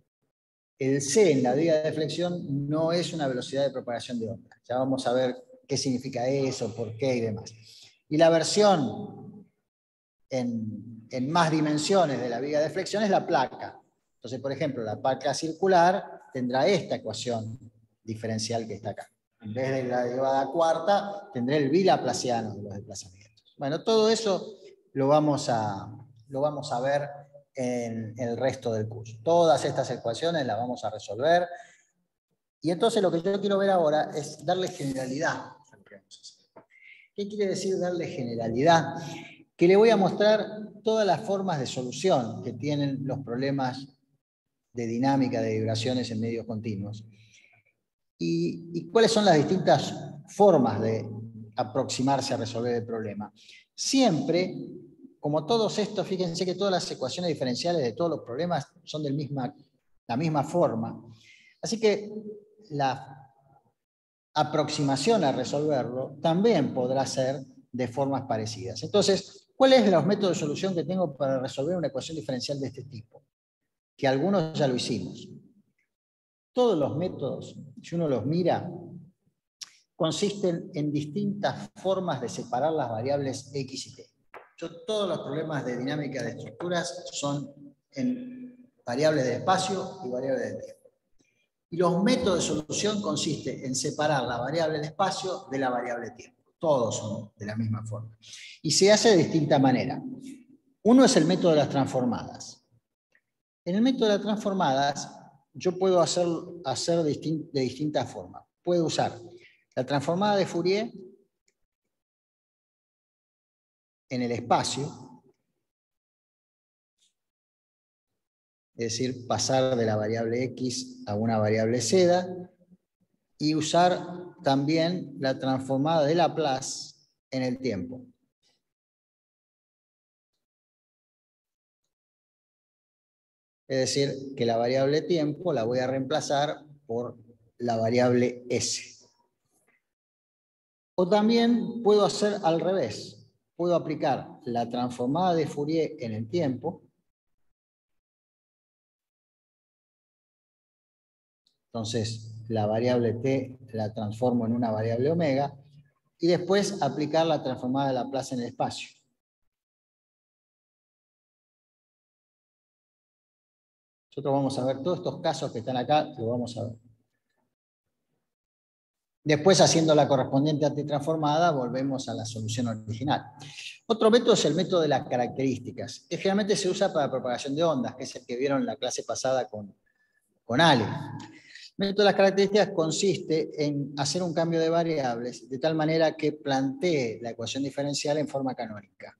El C en la viga de flexión no es una velocidad de propagación de onda. Ya vamos a ver qué significa eso, por qué y demás. Y la versión en más dimensiones de la viga de flexión es la placa. Entonces, por ejemplo, la placa circular tendrá esta ecuación diferencial que está acá. En vez de la derivada cuarta, tendré el bilaplaciano de los desplazamientos. Bueno, todo eso lo vamos a ver en el resto del curso. Todas estas ecuaciones las vamos a resolver. Y entonces lo que yo quiero ver ahora es darle generalidad. ¿Qué quiere decir darle generalidad? Que le voy a mostrar todas las formas de solución que tienen los problemas de dinámica de vibraciones en medios continuos. Y cuáles son las distintas formas de aproximarse a resolver el problema. Siempre, como todos estos, fíjense que todas las ecuaciones diferenciales de todos los problemas son de la misma forma. Así que la aproximación a resolverlo también podrá ser de formas parecidas. Entonces, ¿cuáles son los métodos de solución que tengo para resolver una ecuación diferencial de este tipo? Que algunos ya lo hicimos. Todos los métodos, si uno los mira, consisten en distintas formas de separar las variables X y T. Todos los problemas de dinámica de estructuras son en variables de espacio y variables de tiempo. Y los métodos de solución consisten en separar la variable de espacio de la variable tiempo. Todos son de la misma forma. Y se hace de distinta manera. Uno es el método de las transformadas. En el método de las transformadas, yo puedo hacer de distintas formas. Puedo usar la transformada de Fourier en el espacio, es decir, pasar de la variable X a una variable Z, y usar también la transformada de Laplace en el tiempo. Es decir, que la variable tiempo la voy a reemplazar por la variable S. O también puedo hacer al revés. Puedo aplicar la transformada de Fourier en el tiempo. Entonces, la variable t la transformo en una variable omega. Y después aplicar la transformada de Laplace en el espacio. Nosotros vamos a ver todos estos casos que están acá, lo vamos a ver. Después, haciendo la correspondiente antitransformada, volvemos a la solución original. Otro método es el método de las características, que generalmente se usa para propagación de ondas, que es el que vieron en la clase pasada con Ale. El método de las características consiste en hacer un cambio de variables de tal manera que plantee la ecuación diferencial en forma canónica.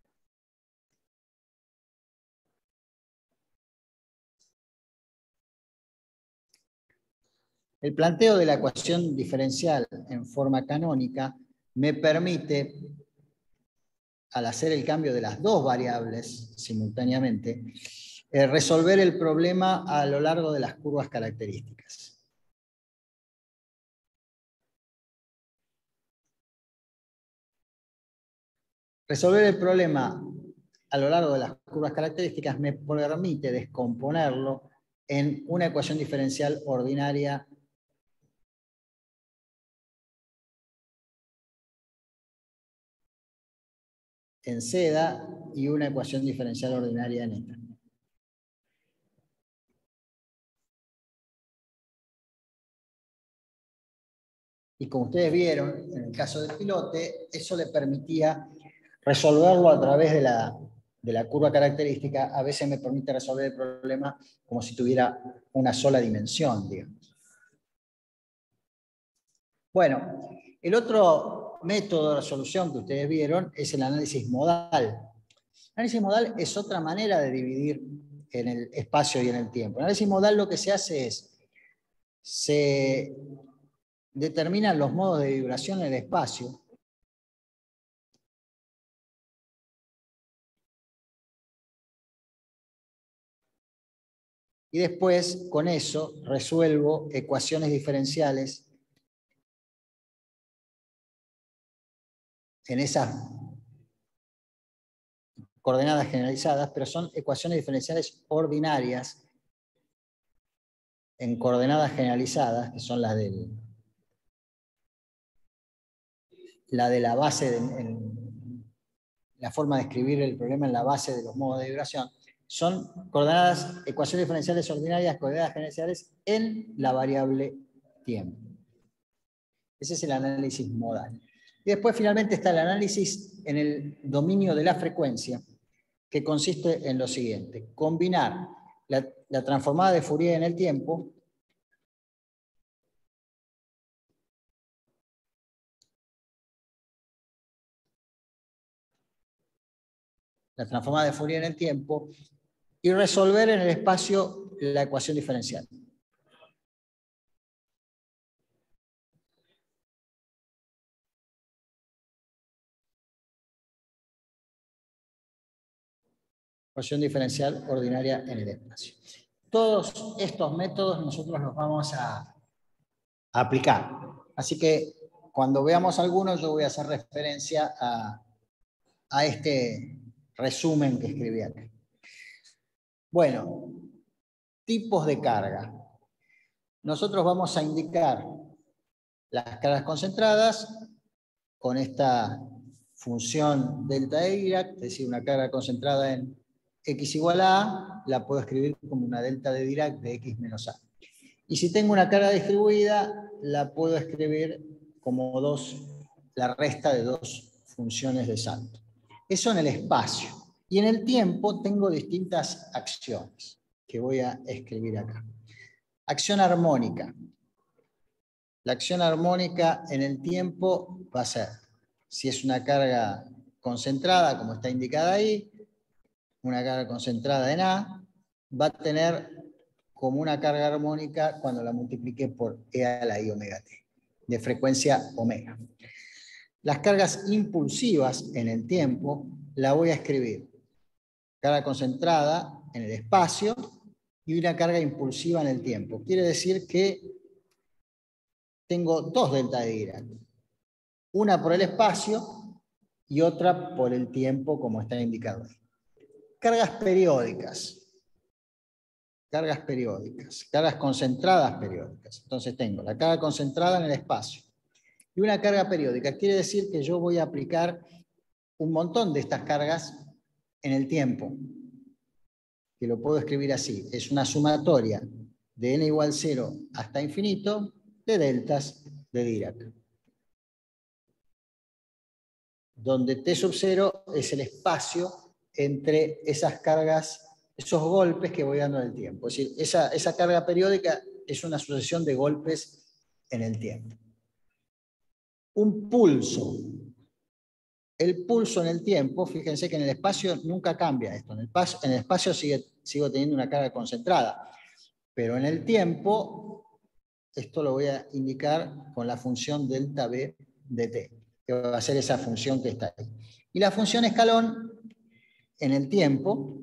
El planteo de la ecuación diferencial en forma canónica me permite, al hacer el cambio de las dos variables simultáneamente, resolver el problema a lo largo de las curvas características. Resolver el problema a lo largo de las curvas características me permite descomponerlo en una ecuación diferencial ordinaria en seda y una ecuación diferencial ordinaria en eta. Y como ustedes vieron, en el caso del pilote, eso le permitía resolverlo a través de la curva característica. A veces me permite resolver el problema como si tuviera una sola dimensión, digamos. Bueno, el otro método de resolución que ustedes vieron es el análisis modal. El análisis modal es otra manera de dividir en el espacio y en el tiempo. El análisis modal lo que se hace es, se determinan los modos de vibración en el espacio. Y después, con eso, resuelvo ecuaciones diferenciales en esas coordenadas generalizadas, pero son ecuaciones diferenciales ordinarias en coordenadas generalizadas, que son las de la base, la forma de escribir el problema en la base de los modos de vibración. Son coordenadas, ecuaciones diferenciales ordinarias, coordenadas generalizadas en la variable tiempo. Ese es el análisis modal. Y después finalmente está el análisis en el dominio de la frecuencia, que consiste en lo siguiente: combinar la transformada de Fourier en el tiempo y resolver en el espacio la ecuación diferencial. Ecuación diferencial ordinaria en el espacio. Todos estos métodos nosotros los vamos a aplicar. Así que cuando veamos algunos, yo voy a hacer referencia a este resumen que escribí acá. Bueno, tipos de carga. Nosotros vamos a indicar las cargas concentradas con esta función delta de Dirac, es decir, una carga concentrada en x igual a A, la puedo escribir como una delta de Dirac de x menos A. Y si tengo una carga distribuida, la puedo escribir como la resta de dos funciones de salto. Eso en el espacio. Y en el tiempo tengo distintas acciones que voy a escribir acá. Acción armónica. La acción armónica en el tiempo va a ser, si es una carga concentrada, como está indicada ahí, una carga concentrada en A, va a tener como una carga armónica cuando la multiplique por E a la I omega t, de frecuencia omega. Las cargas impulsivas en el tiempo la voy a escribir. Carga concentrada en el espacio y una carga impulsiva en el tiempo. Quiere decir que tengo dos delta de Dirac. Una por el espacio y otra por el tiempo, como está indicado ahí. Cargas periódicas. Cargas periódicas. Cargas concentradas periódicas. Entonces tengo la carga concentrada en el espacio y una carga periódica. Quiere decir que yo voy a aplicar un montón de estas cargas en el tiempo, que lo puedo escribir así. Es una sumatoria de n igual 0 hasta infinito de deltas de Dirac, donde t sub 0 es el espacio entre esas cargas, esos golpes que voy dando en el tiempo. Es decir, esa carga periódica es una sucesión de golpes en el tiempo. Un pulso. El pulso en el tiempo, fíjense que en el espacio nunca cambia esto. En el espacio sigo teniendo una carga concentrada, pero en el tiempo, esto lo voy a indicar con la función delta B de t, que va a ser esa función que está ahí. Y la función escalón en el tiempo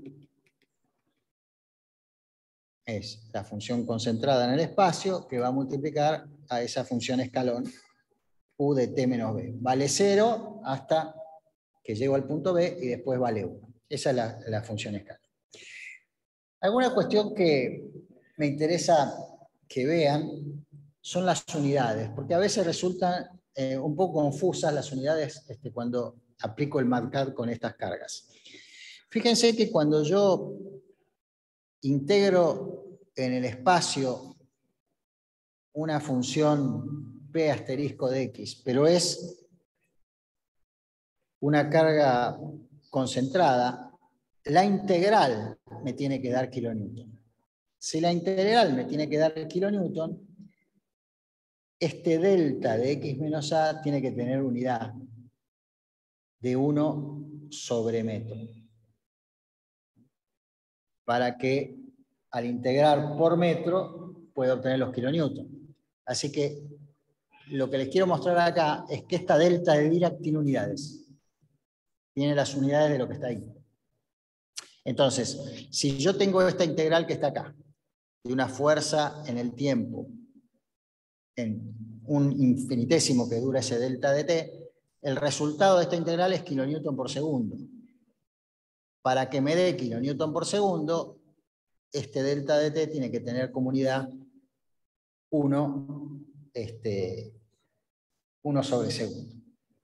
es la función concentrada en el espacio que va a multiplicar a esa función escalón u de t menos b. Vale 0 hasta que llego al punto B y después vale 1. Esa es la función escalón. Alguna cuestión que me interesa que vean son las unidades, porque a veces resultan un poco confusas las unidades cuando aplico el MATCAD con estas cargas. Fíjense que cuando yo integro en el espacio una función P asterisco de X, pero es una carga concentrada, la integral me tiene que dar kilonewton. Si la integral me tiene que dar kilonewton, este delta de X menos A tiene que tener unidad de 1 sobre metro. Para que al integrar por metro pueda obtener los kilonewton. Así que lo que les quiero mostrar acá es que esta delta de Dirac tiene unidades. Tiene las unidades de lo que está ahí. Entonces, si yo tengo esta integral que está acá, de una fuerza en el tiempo, en un infinitésimo que dura ese delta de t, el resultado de esta integral es kilonewton por segundo. Para que me dé kilonewton por segundo, este delta de t tiene que tener como unidad 1 sobre segundo.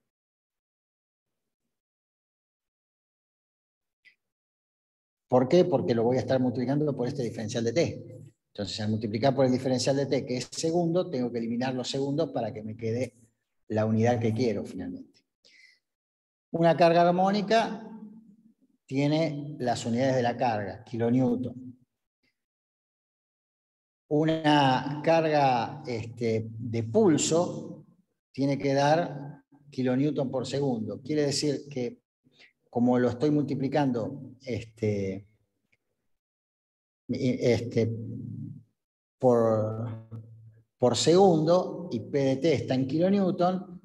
¿Por qué? Porque lo voy a estar multiplicando por este diferencial de t. Entonces, al multiplicar por el diferencial de t, que es segundo, tengo que eliminar los segundos para que me quede la unidad que quiero finalmente. Una carga armónica tiene las unidades de la carga, kilonewton. Una carga de pulso tiene que dar kilonewton por segundo. Quiere decir que como lo estoy multiplicando por segundo y P de t está en kilonewton,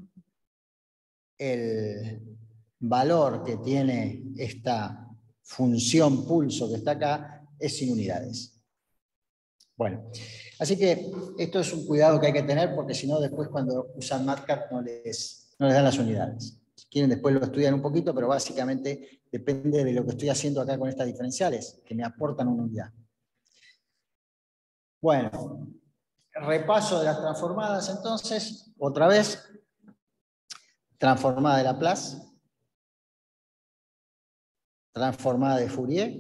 el valor que tiene esta función pulso que está acá es sin unidades. Bueno, así que esto es un cuidado que hay que tener porque si no después cuando usan MATCAD no les dan las unidades. Si quieren después lo estudian un poquito, pero básicamente depende de lo que estoy haciendo acá con estas diferenciales, que me aportan una unidad. Bueno, repaso de las transformadas entonces, otra vez. Transformada de Laplace, transformada de Fourier.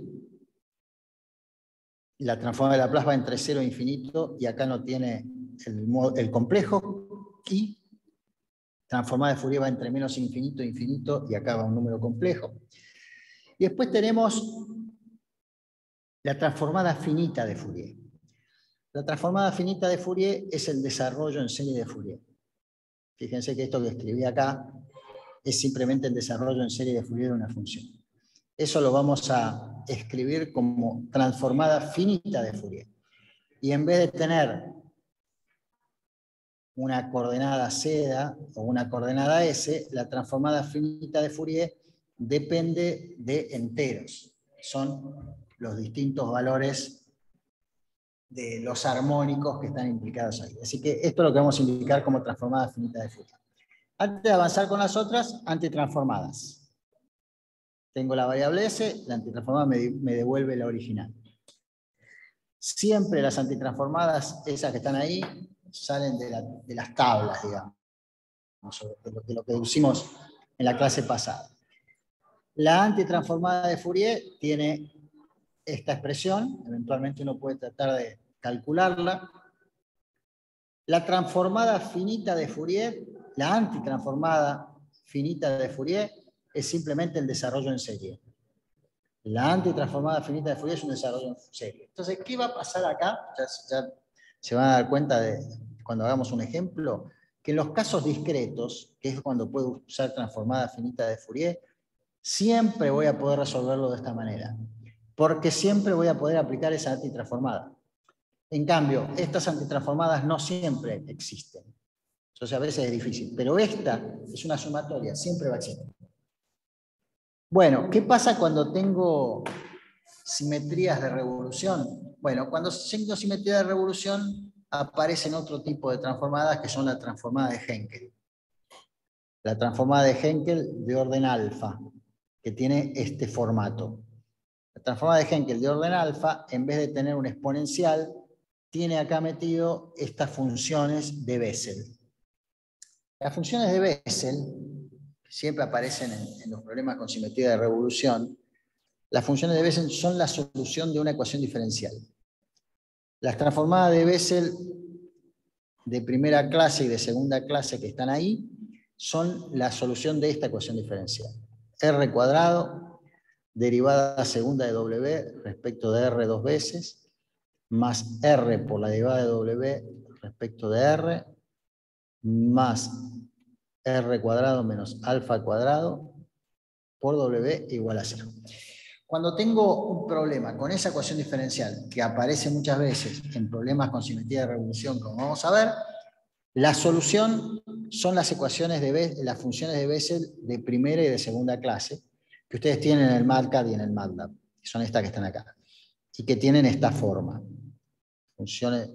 La transformada de Laplace va entre 0 e infinito y acá no tiene el complejo. Y transformada de Fourier va entre menos infinito e infinito y acá va un número complejo. Y después tenemos la transformada finita de Fourier. La transformada finita de Fourier es el desarrollo en serie de Fourier. Fíjense que esto que escribí acá es simplemente el desarrollo en serie de Fourier de una función. Eso lo vamos a escribir como transformada finita de Fourier. Y en vez de tener una coordenada z o una coordenada s, la transformada finita de Fourier depende de enteros. Son los distintos valores de los armónicos que están implicados ahí. Así que esto es lo que vamos a indicar como transformada finita de Fourier. Antes de avanzar con las otras, antitransformadas. Tengo la variable S, la antitransformada me devuelve la original. Siempre las antitransformadas, esas que están ahí, salen de las tablas, digamos, de lo que deducimos en la clase pasada. La antitransformada de Fourier tiene esta expresión, eventualmente uno puede tratar de calcularla. La transformada finita de Fourier, la antitransformada finita de Fourier, es simplemente el desarrollo en serie. La antitransformada finita de Fourier es un desarrollo en serie. Entonces, ¿qué va a pasar acá? Ya se van a dar cuenta cuando hagamos un ejemplo, que en los casos discretos, que es cuando puedo usar transformada finita de Fourier, siempre voy a poder resolverlo de esta manera, porque siempre voy a poder aplicar esa antitransformada. En cambio, estas antitransformadas no siempre existen. Entonces a veces es difícil, pero esta es una sumatoria, siempre va a existir. Bueno, ¿qué pasa cuando tengo simetrías de revolución? Bueno, cuando tengo simetría de revolución aparecen otro tipo de transformadas que son la transformada de Henkel. La transformada de Henkel de orden alfa, que tiene este formato. La transformada de Henkel de orden alfa, en vez de tener un exponencial, tiene acá metido estas funciones de Bessel. Las funciones de Bessel siempre aparecen en los problemas con simetría de revolución, las funciones de Bessel son la solución de una ecuación diferencial. Las transformadas de Bessel de primera clase y de segunda clase que están ahí son la solución de esta ecuación diferencial. R cuadrado, derivada segunda de W respecto de R dos veces, más R por la derivada de W respecto de R, más R cuadrado menos alfa cuadrado por W igual a 0. Cuando tengo un problema con esa ecuación diferencial, que aparece muchas veces en problemas con simetría de revolución, como vamos a ver, la solución son las ecuaciones las funciones de Bessel de primera y de segunda clase, que ustedes tienen en el MATLAB y en el MATLAB, que son estas que están acá, y que tienen esta forma. Funciones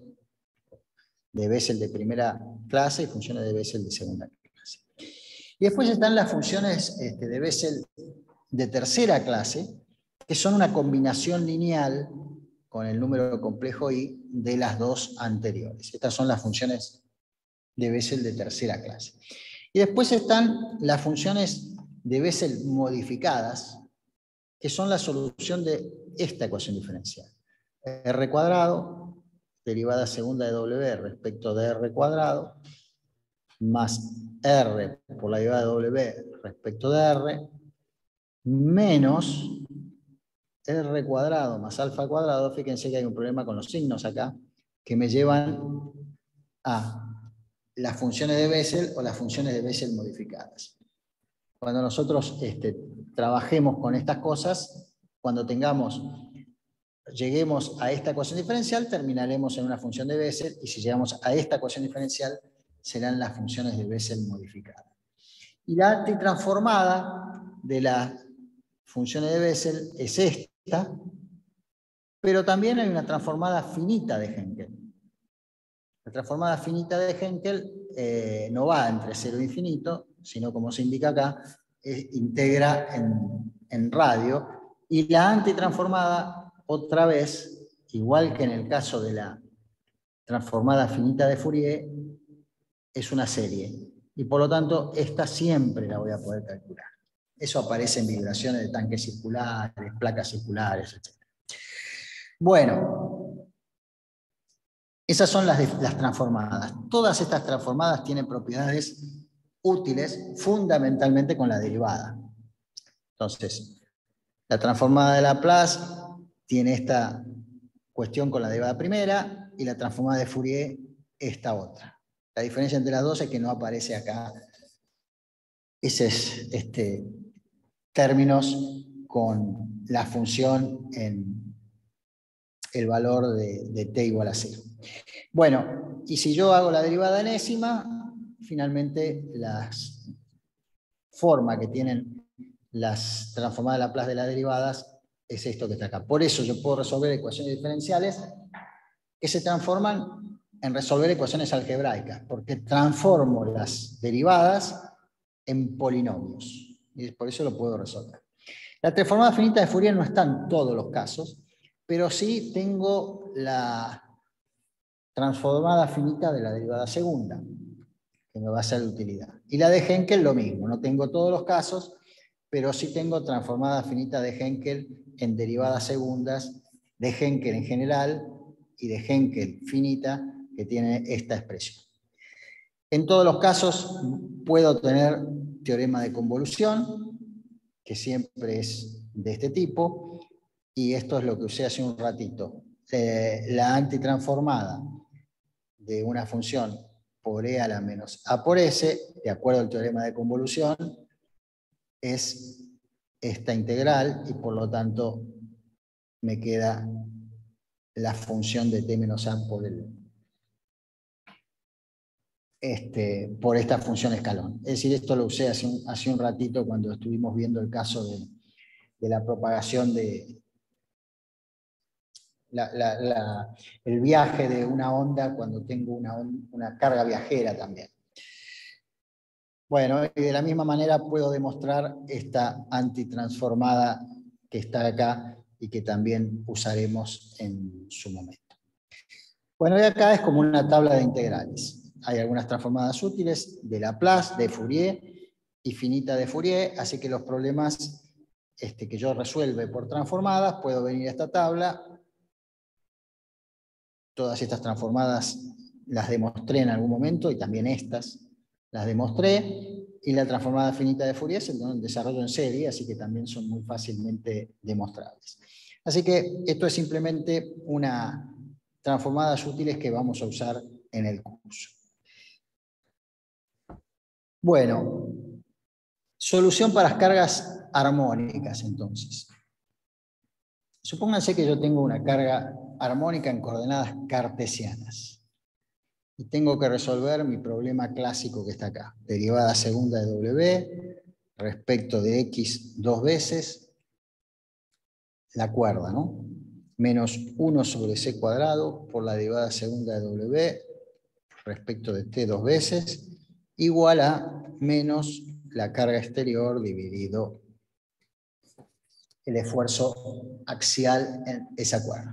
de Bessel de primera clase y funciones de Bessel de segunda clase. Y después están las funciones de Bessel de tercera clase, que son una combinación lineal con el número complejo i de las dos anteriores. Estas son las funciones de Bessel de tercera clase. Y después están las funciones de Bessel modificadas, que son la solución de esta ecuación diferencial. R cuadrado, derivada segunda de W respecto de R cuadrado, más R por la derivada de W respecto de R, menos R cuadrado más alfa cuadrado. Fíjense que hay un problema con los signos acá, que me llevan a las funciones de Bessel o las funciones de Bessel modificadas. Cuando nosotros trabajemos con estas cosas, cuando lleguemos a esta ecuación diferencial, terminaremos en una función de Bessel, y si llegamos a esta ecuación diferencial, serán las funciones de Bessel modificadas. Y la antitransformada de las funciones de Bessel es esta, pero también hay una transformada finita de Henkel. La transformada finita de Henkel no va entre 0 e infinito, sino, como se indica acá, integra en radio. Y la antitransformada, otra vez, igual que en el caso de la transformada finita de Fourier, es una serie. Y por lo tanto, esta siempre la voy a poder calcular. Eso aparece en vibraciones de tanques circulares, placas circulares, etc. Bueno, esas son las transformadas. Todas estas transformadas tienen propiedades útiles, fundamentalmente con la derivada. Entonces, la transformada de Laplace tiene esta cuestión con la derivada primera, y la transformada de Fourier esta otra. La diferencia entre las dos es que no aparece acá esos términos con la función en el valor de t igual a 0. Bueno, y si yo hago la derivada enésima, finalmente la forma que tienen las transformadas de Laplace de las derivadas es esto que está acá. Por eso yo puedo resolver ecuaciones diferenciales que se transforman en resolver ecuaciones algebraicas, porque transformo las derivadas en polinomios. Y por eso lo puedo resolver. La transformada finita de Fourier no está en todos los casos, pero sí tengo la transformada finita de la derivada segunda, que me va a ser de utilidad. Y la de Henkel lo mismo, no tengo todos los casos, pero sí tengo transformada finita de Henkel en derivadas segundas, de Henkel en general y de Henkel finita, que tiene esta expresión. En todos los casos puedo tener teorema de convolución, que siempre es de este tipo, y esto es lo que usé hace un ratito. La antitransformada de una función por E a la menos A por S, de acuerdo al teorema de convolución, es esta integral, y por lo tanto me queda la función de t menos a por esta función escalón. Es decir, esto lo usé hace un ratito cuando estuvimos viendo el caso de la propagación de el viaje de una onda cuando tengo una carga viajera también. Bueno, y de la misma manera puedo demostrar esta antitransformada que está acá y que también usaremos en su momento. Bueno, y acá es como una tabla de integrales. Hay algunas transformadas útiles de Laplace, de Fourier, y finita de Fourier, así que los problemas que yo resuelve por transformadas, puedo venir a esta tabla. Todas estas transformadas las demostré en algún momento, y también estas las demostré, y la transformada finita de Fourier es un desarrollo en serie, así que también son muy fácilmente demostrables. Así que esto es simplemente una transformadas útiles que vamos a usar en el curso. Bueno, solución para las cargas armónicas, entonces. Supónganse que yo tengo una carga armónica en coordenadas cartesianas y tengo que resolver mi problema clásico que está acá. Derivada segunda de W respecto de X dos veces, la cuerda, ¿no? Menos 1 sobre C cuadrado por la derivada segunda de W respecto de T dos veces, igual a menos la carga exterior dividido el esfuerzo axial en esa cuerda.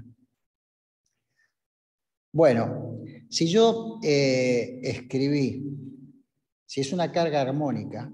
Bueno, si yo escribí, si es una carga armónica,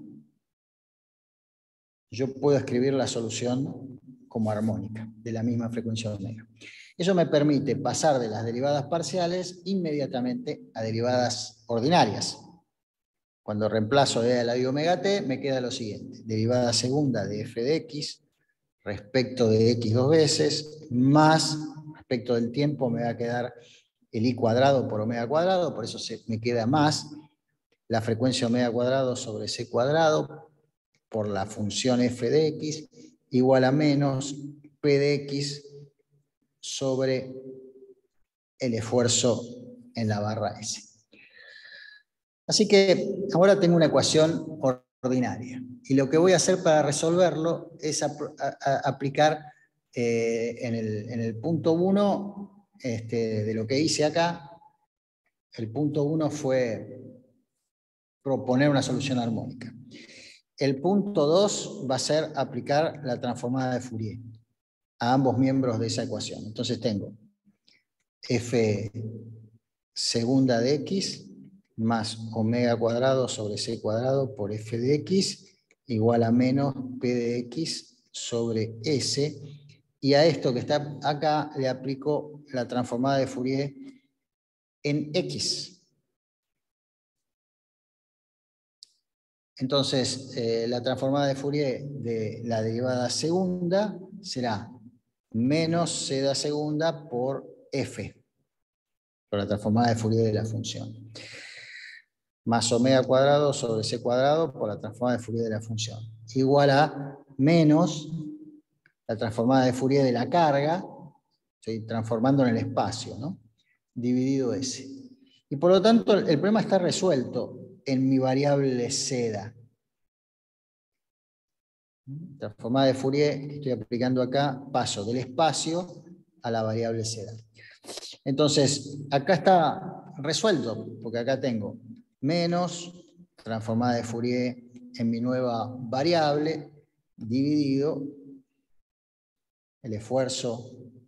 yo puedo escribir la solución como armónica, de la misma frecuencia omega. Eso me permite pasar de las derivadas parciales inmediatamente a derivadas ordinarias. Cuando reemplazo e a la de omega t, me queda lo siguiente. Derivada segunda de f de x respecto de x dos veces, más respecto del tiempo me va a quedar el i cuadrado por omega cuadrado, por eso me queda más la frecuencia omega cuadrado sobre c cuadrado por la función f de x, igual a menos p de x sobre el esfuerzo en la barra S. Así que ahora tengo una ecuación ordinaria. Y lo que voy a hacer para resolverlo es aplicar en el punto 1 de lo que hice acá. El punto 1 fue proponer una solución armónica. El punto 2 va a ser aplicar la transformada de Fourier a ambos miembros de esa ecuación. Entonces tengo f segunda de x más omega cuadrado sobre c cuadrado por f de x igual a menos p de x sobre s. Y a esto que está acá le aplico la transformada de Fourier en x. Entonces, la transformada de Fourier de la derivada segunda será menos c da segunda por f, por la transformada de Fourier de la función, más omega cuadrado sobre c cuadrado por la transformada de Fourier de la función, igual a menos la transformada de Fourier de la carga, estoy transformando en el espacio, ¿no? Dividido s. Y por lo tanto, el problema está resuelto en mi variable z. Transformada de Fourier que estoy aplicando acá, paso del espacio a la variable z. Entonces, acá está resuelto, porque acá tengo menos transformada de Fourier en mi nueva variable, dividido el esfuerzo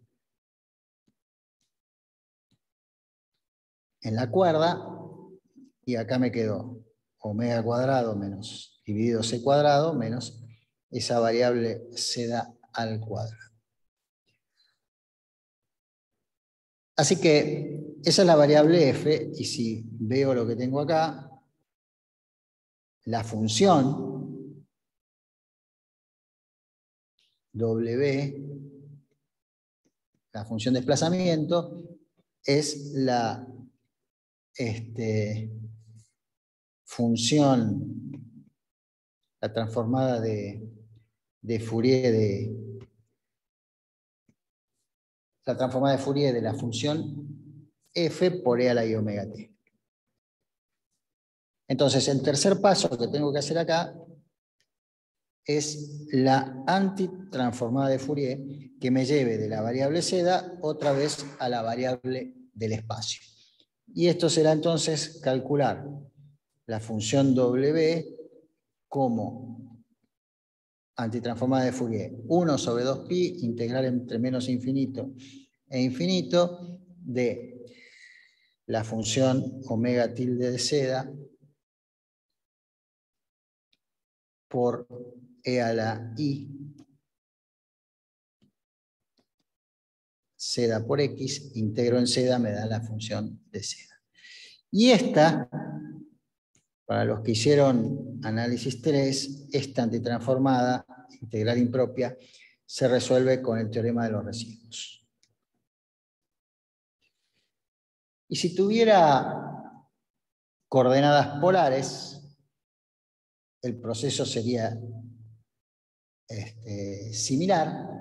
en la cuerda, y acá me quedó omega cuadrado menos dividido c cuadrado menos esa variable z al cuadrado. Así que esa es la variable f, y si veo lo que tengo acá, la función w, la función de desplazamiento, es la función, la transformada de Fourier la transformada de Fourier de la función f por e a la i omega t. Entonces, el tercer paso que tengo que hacer acá es la antitransformada de Fourier que me lleve de la variable z otra vez a la variable del espacio. Y esto será entonces calcular la función w como antitransformada de Fourier 1 sobre 2pi integral entre menos infinito e infinito de la función omega tilde de z por e a la i seda por x, integro en seda, me da la función de seda. Y esta, para los que hicieron análisis 3, esta antitransformada, integral impropia, se resuelve con el teorema de los residuos. Y si tuviera coordenadas polares, el proceso sería similar.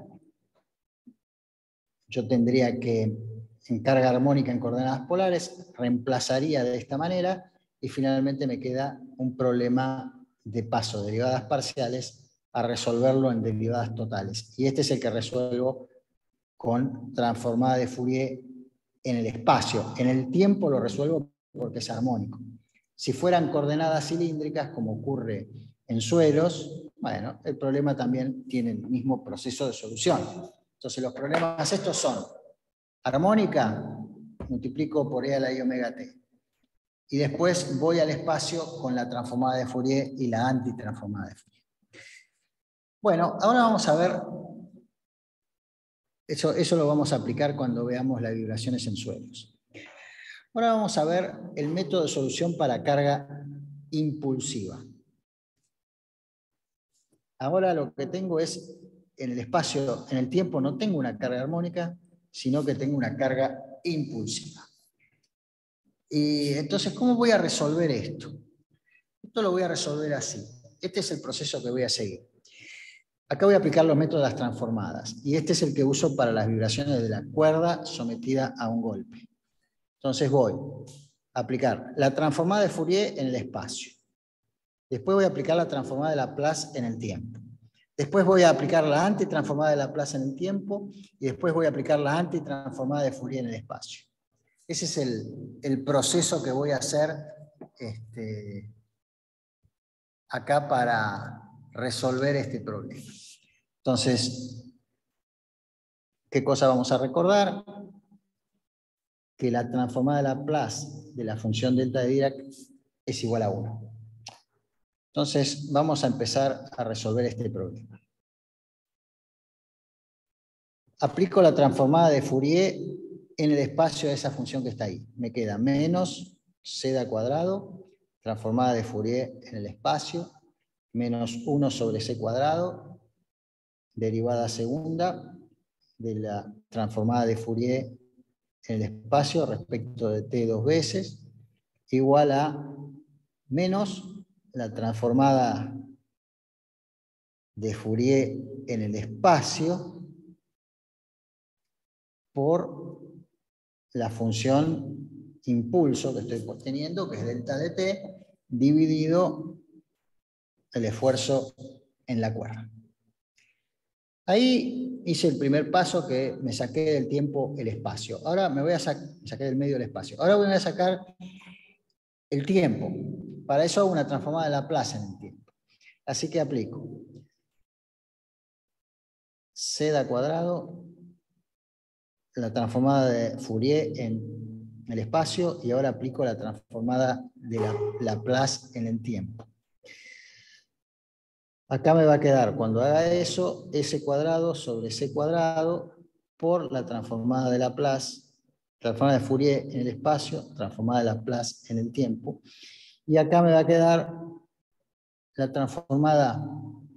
Yo tendría que, en carga armónica en coordenadas polares, reemplazaría de esta manera y finalmente me queda un problema de paso de derivadas parciales a resolverlo en derivadas totales. Y este es el que resuelvo con transformada de Fourier en el espacio. En el tiempo lo resuelvo porque es armónico. Si fueran coordenadas cilíndricas, como ocurre en suelos, bueno, el problema también tiene el mismo proceso de solución. Entonces los problemas estos son armónica, multiplico por e a la i omega t. Y después voy al espacio con la transformada de Fourier y la antitransformada de Fourier. Bueno, ahora vamos a ver, eso lo vamos a aplicar cuando veamos las vibraciones en suelos. Ahora vamos a ver el método de solución para carga impulsiva. Ahora lo que tengo es, en el espacio, en el tiempo, no tengo una carga armónica, sino que tengo una carga impulsiva. Y entonces, ¿cómo voy a resolver esto? Esto lo voy a resolver así. Este es el proceso que voy a seguir. Acá voy a aplicar los métodos de las transformadas. Y este es el que uso para las vibraciones de la cuerda sometida a un golpe. Entonces voy a aplicar la transformada de Fourier en el espacio. Después voy a aplicar la transformada de Laplace en el tiempo. Después voy a aplicar la antitransformada de Laplace en el tiempo. Y después voy a aplicar la antitransformada de Fourier en el espacio. Ese es el proceso que voy a hacer acá para resolver este problema. Entonces, ¿qué cosa vamos a recordar? Que la transformada de Laplace de la función delta de Dirac es igual a 1. Entonces, vamos a empezar a resolver este problema. Aplico la transformada de Fourier en el espacio de esa función que está ahí. Me queda menos z cuadrado, transformada de Fourier en el espacio, menos 1 sobre c cuadrado, derivada segunda de la transformada de Fourier en el espacio respecto de t dos veces, igual a menos la transformada de Fourier en el espacio por la función impulso que estoy teniendo, que es delta de t, dividido el esfuerzo en la cuerda. Ahí hice el primer paso, que me saqué del tiempo el espacio. Ahora me voy a sacar del medio el espacio. Ahora voy a sacar el tiempo. Para eso hago una transformada de Laplace en el tiempo. Así que aplico z cuadrado, la transformada de Fourier en el espacio, y ahora aplico la transformada de Laplace en el tiempo. Acá me va a quedar, cuando haga eso, s cuadrado sobre c cuadrado por la transformada de Laplace, transformada de Fourier en el espacio, transformada de Laplace en el tiempo. Y acá me va a quedar la transformada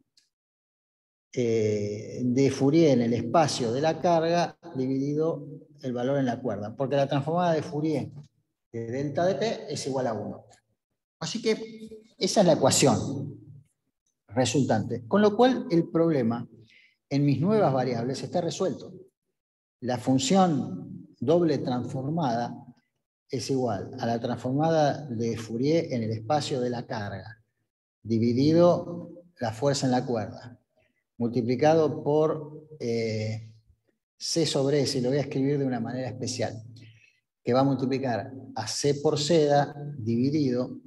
de Fourier en el espacio de la carga dividido el valor en la cuerda, porque la transformada de Fourier de delta de t es igual a 1. Así que esa es la ecuación resultante. Con lo cual el problema en mis nuevas variables está resuelto. La función doble transformada es igual a la transformada de Fourier en el espacio de la carga dividido la fuerza en la cuerda, multiplicado por C sobre S, y lo voy a escribir de una manera especial, que va a multiplicar a C por seda dividido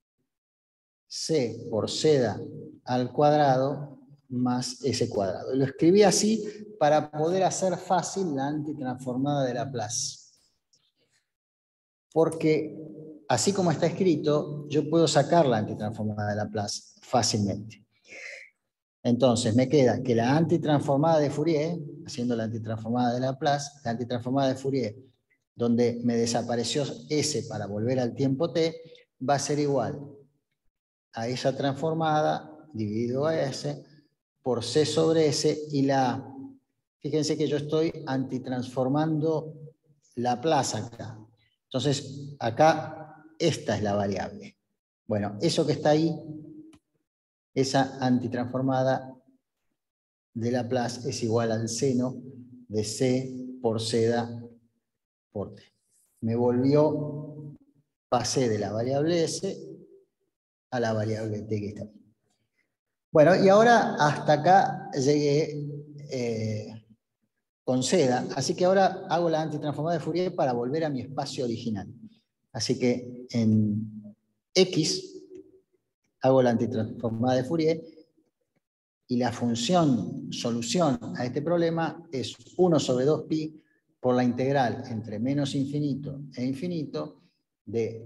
C por seda al cuadrado más S cuadrado. Lo escribí así para poder hacer fácil la antitransformada de Laplace. Porque así como está escrito, yo puedo sacar la antitransformada de Laplace fácilmente. Entonces me queda que la antitransformada de Fourier, haciendo la antitransformada de Laplace, la antitransformada de Fourier, donde me desapareció S para volver al tiempo t, va a ser igual a esa transformada dividido a S por C sobre S y la A. Fíjense que yo estoy antitransformando Laplace acá. Entonces, acá esta es la variable. Bueno, eso que está ahí, esa antitransformada de Laplace es igual al seno de C por seda por T. Me volvió, pasé de la variable S a la variable T que está ahí. Bueno, y ahora hasta acá llegué con seda, así que ahora hago la antitransformada de Fourier para volver a mi espacio original. Así que en X hago la antitransformada de Fourier y la función solución a este problema es 1 sobre 2pi por la integral entre menos infinito e infinito de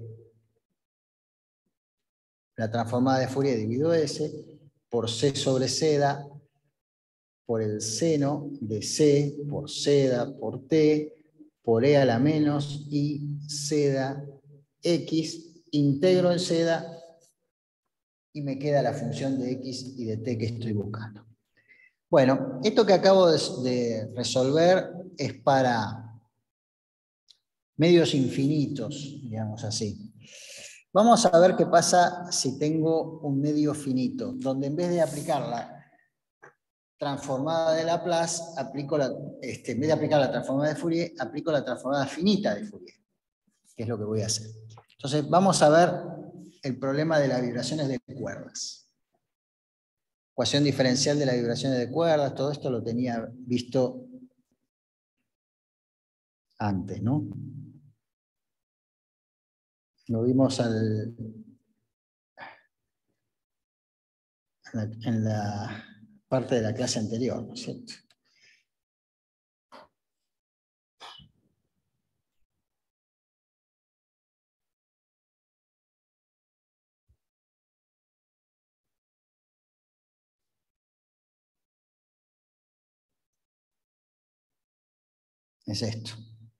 la transformada de Fourier dividido S por C sobre seda por el seno de C por seda por T por E a la menos I seda X, integro en seda y me queda la función de X y de T que estoy buscando. Bueno, esto que acabo de resolver es para medios infinitos, digamos así. Vamos a ver qué pasa si tengo un medio finito, donde en vez de aplicar la transformada de Laplace, en vez de aplicar la transformada de Fourier, aplico la transformada finita de Fourier, que es lo que voy a hacer. Entonces, vamos a ver el problema de las vibraciones de cuerdas. Ecuación diferencial de las vibraciones de cuerdas, todo esto lo tenía visto antes, ¿no? Lo vimos en la parte de la clase anterior, ¿no es cierto? Es esto.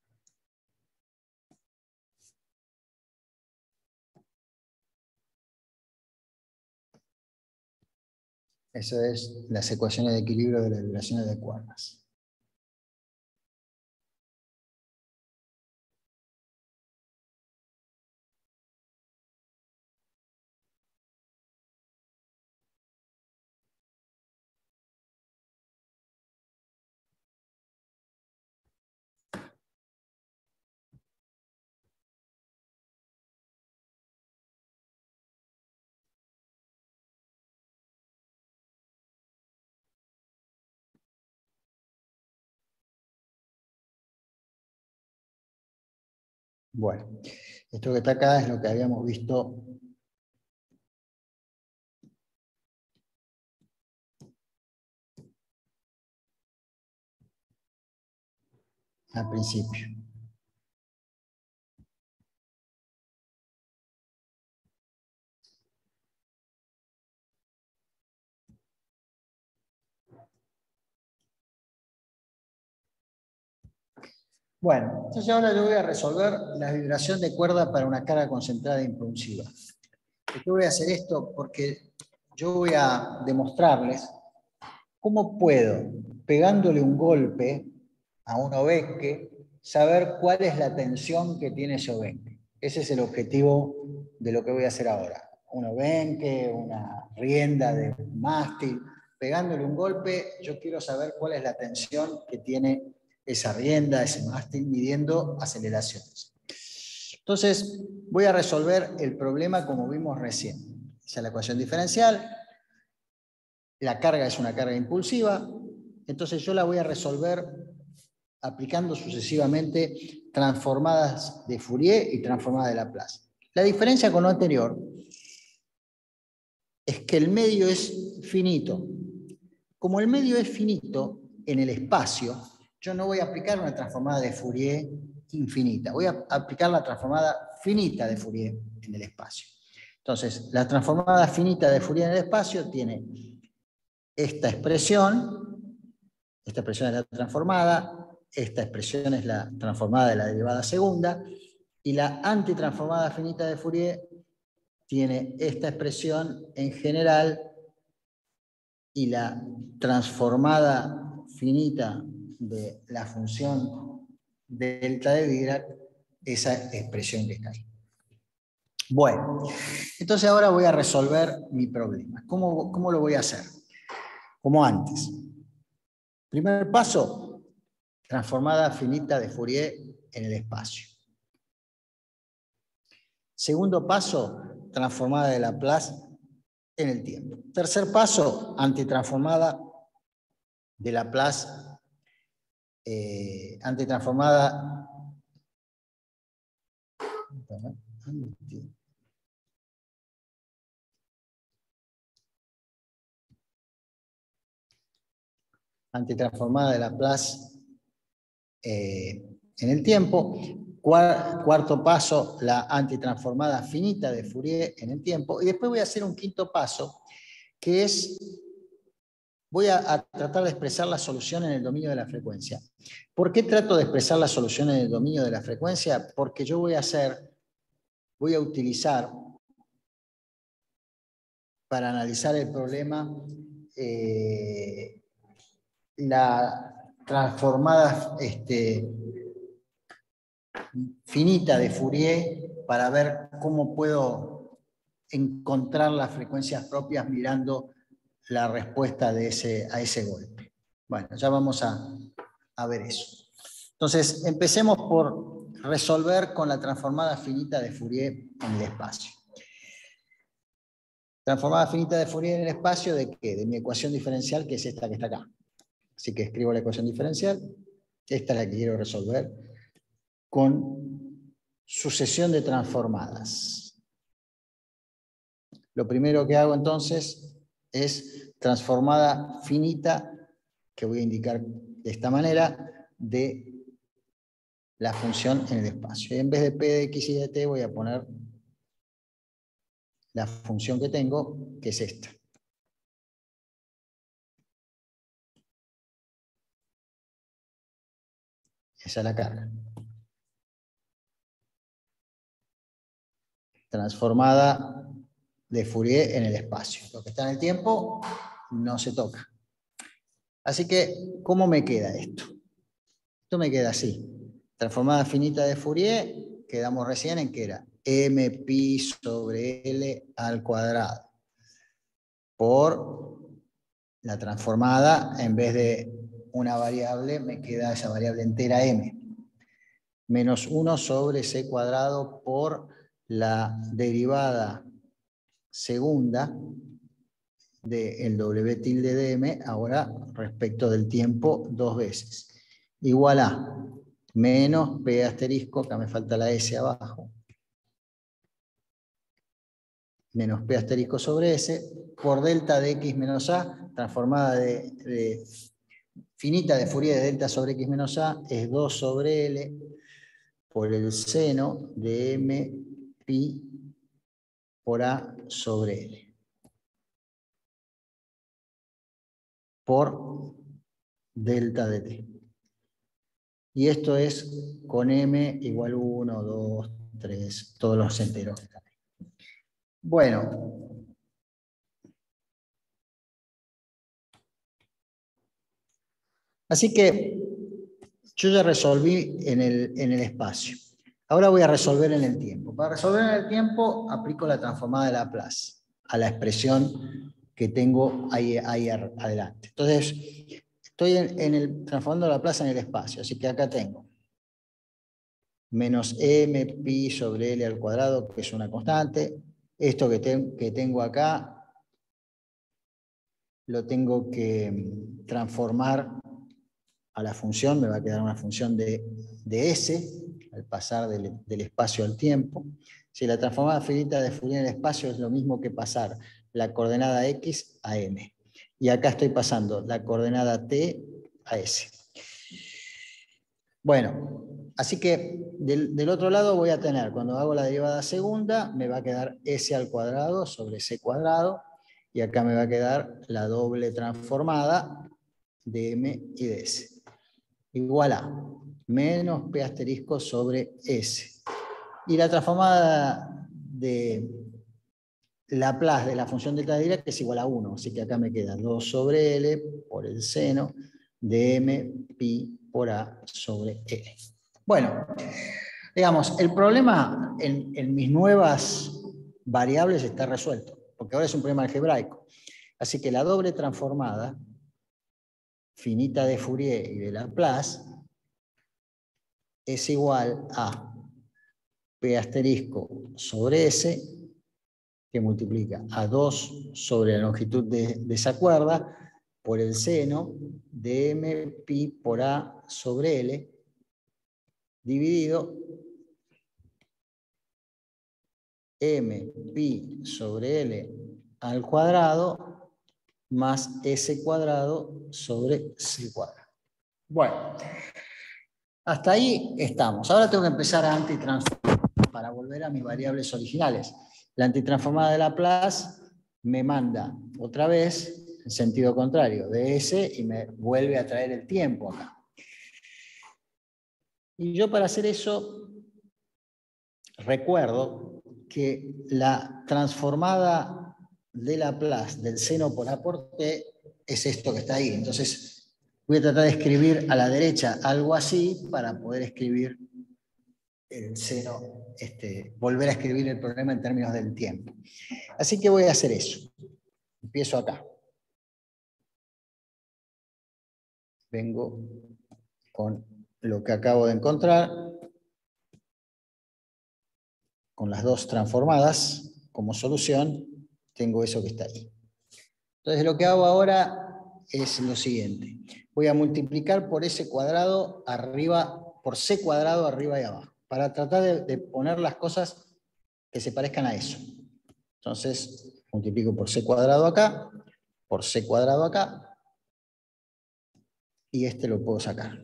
Eso es las ecuaciones de equilibrio de las vibraciones de cuerdas. Bueno, esto que está acá es lo que habíamos visto al principio. Bueno, entonces ahora yo voy a resolver la vibración de cuerda para una carga concentrada impulsiva. ¿Por qué voy a hacer esto? Porque yo voy a demostrarles cómo puedo, pegándole un golpe a un obenque, saber cuál es la tensión que tiene ese obenque. Ese es el objetivo de lo que voy a hacer ahora. Un obenque, una rienda de un mástil, pegándole un golpe, yo quiero saber cuál es la tensión que tiene esa rienda, ese mástil, midiendo aceleraciones. Entonces, voy a resolver el problema como vimos recién. Esa es la ecuación diferencial. La carga es una carga impulsiva. Entonces, yo la voy a resolver aplicando sucesivamente transformadas de Fourier y transformadas de Laplace. La diferencia con lo anterior es que el medio es finito. Como el medio es finito en el espacio, yo no voy a aplicar una transformada de Fourier infinita, voy a aplicar la transformada finita de Fourier en el espacio. Entonces, la transformada finita de Fourier en el espacio tiene esta expresión es la transformada, esta expresión es la transformada de la derivada segunda, y la antitransformada finita de Fourier tiene esta expresión en general, y la transformada finita de la función delta de Dirac, esa expresión que está ahí. Bueno, entonces ahora voy a resolver mi problema. ¿Cómo lo voy a hacer? Como antes. Primer paso, transformada finita de Fourier en el espacio. Segundo paso, transformada de Laplace en el tiempo. Tercer paso, antitransformada de Laplace, antitransformada de Laplace en el tiempo. Cuarto paso, la antitransformada finita de Fourier en el tiempo. Y después voy a hacer un quinto paso, que es, voy a tratar de expresar la solución en el dominio de la frecuencia. ¿Por qué trato de expresar la solución en el dominio de la frecuencia? Porque yo voy a utilizar para analizar el problema la transformada finita de Fourier para ver cómo puedo encontrar las frecuencias propias mirando la respuesta a ese golpe. Bueno, ya vamos a ver eso. Entonces, empecemos por resolver con la transformada finita de Fourier en el espacio. Transformada finita de Fourier en el espacio, ¿de qué? De mi ecuación diferencial, que es esta que está acá. Así que escribo la ecuación diferencial. Esta es la que quiero resolver con sucesión de transformadas. Lo primero que hago entonces es transformada finita, que voy a indicar de esta manera, de la función en el espacio. Y en vez de p de x y de t voy a poner la función que tengo, que es esta. Esa es la carga. Transformada de Fourier en el espacio. Lo que está en el tiempo no se toca. Así que, ¿cómo me queda esto? Esto me queda así. Transformada finita de Fourier, quedamos recién en que era mpi sobre L al cuadrado. Por la transformada, en vez de una variable, me queda esa variable entera m. Menos 1 sobre c cuadrado por la derivada segunda del w tilde de m, ahora respecto del tiempo dos veces. Igual a menos p asterisco, acá me falta la s abajo, menos p asterisco sobre s, por delta de x menos a, transformada de finita de Fourier de delta sobre x menos a, es 2 sobre L, por el seno de m pi por a sobre L. Por delta de t. Y esto es con m igual 1, 2, 3, todos los enteros que están ahí. Bueno. Así que yo ya resolví en el espacio. Ahora voy a resolver en el tiempo. Para resolver en el tiempo, aplico la transformada de Laplace a la expresión que tengo ahí adelante. Entonces, estoy transformando Laplace en el espacio. Así que acá tengo menos m pi sobre L al cuadrado, que es una constante. Esto que tengo acá lo tengo que transformar a la función, me va a quedar una función de S, al pasar del espacio al tiempo. Si la transformada finita de Fourier en el espacio es lo mismo que pasar la coordenada X a M. Y acá estoy pasando la coordenada T a S. Bueno, así que del otro lado voy a tener, cuando hago la derivada segunda, me va a quedar S al cuadrado sobre C cuadrado. Y acá me va a quedar la doble transformada de M y de S. Igual a menos P asterisco sobre S. Y la transformada de Laplace de la función delta de Dirac es igual a 1. Así que acá me queda 2 sobre L por el seno de M pi por A sobre L. Bueno, digamos, el problema en mis nuevas variables está resuelto, porque ahora es un problema algebraico. Así que la doble transformada, finita de Fourier y de Laplace, es igual a P asterisco sobre S, que multiplica a 2 sobre la longitud de esa cuerda, por el seno de M pi por A sobre L, dividido M pi sobre L al cuadrado más S cuadrado sobre C cuadrado. Bueno, hasta ahí estamos. Ahora tengo que empezar a antitransformar para volver a mis variables originales. La antitransformada de Laplace me manda otra vez en sentido contrario de S y me vuelve a traer el tiempo acá. Y yo para hacer eso recuerdo que la transformada de Laplace del seno por A por T es esto que está ahí. Entonces voy a tratar de escribir a la derecha algo así para poder escribir el seno, volver a escribir el problema en términos del tiempo. Así que voy a hacer eso. Empiezo acá. Vengo con lo que acabo de encontrar, con las dos transformadas como solución, tengo eso que está ahí. Entonces lo que hago ahora es lo siguiente. Voy a multiplicar por S cuadrado arriba, por C cuadrado arriba y abajo, para tratar de poner las cosas que se parezcan a eso. Entonces multiplico por C cuadrado acá, por C cuadrado acá, y lo puedo sacar.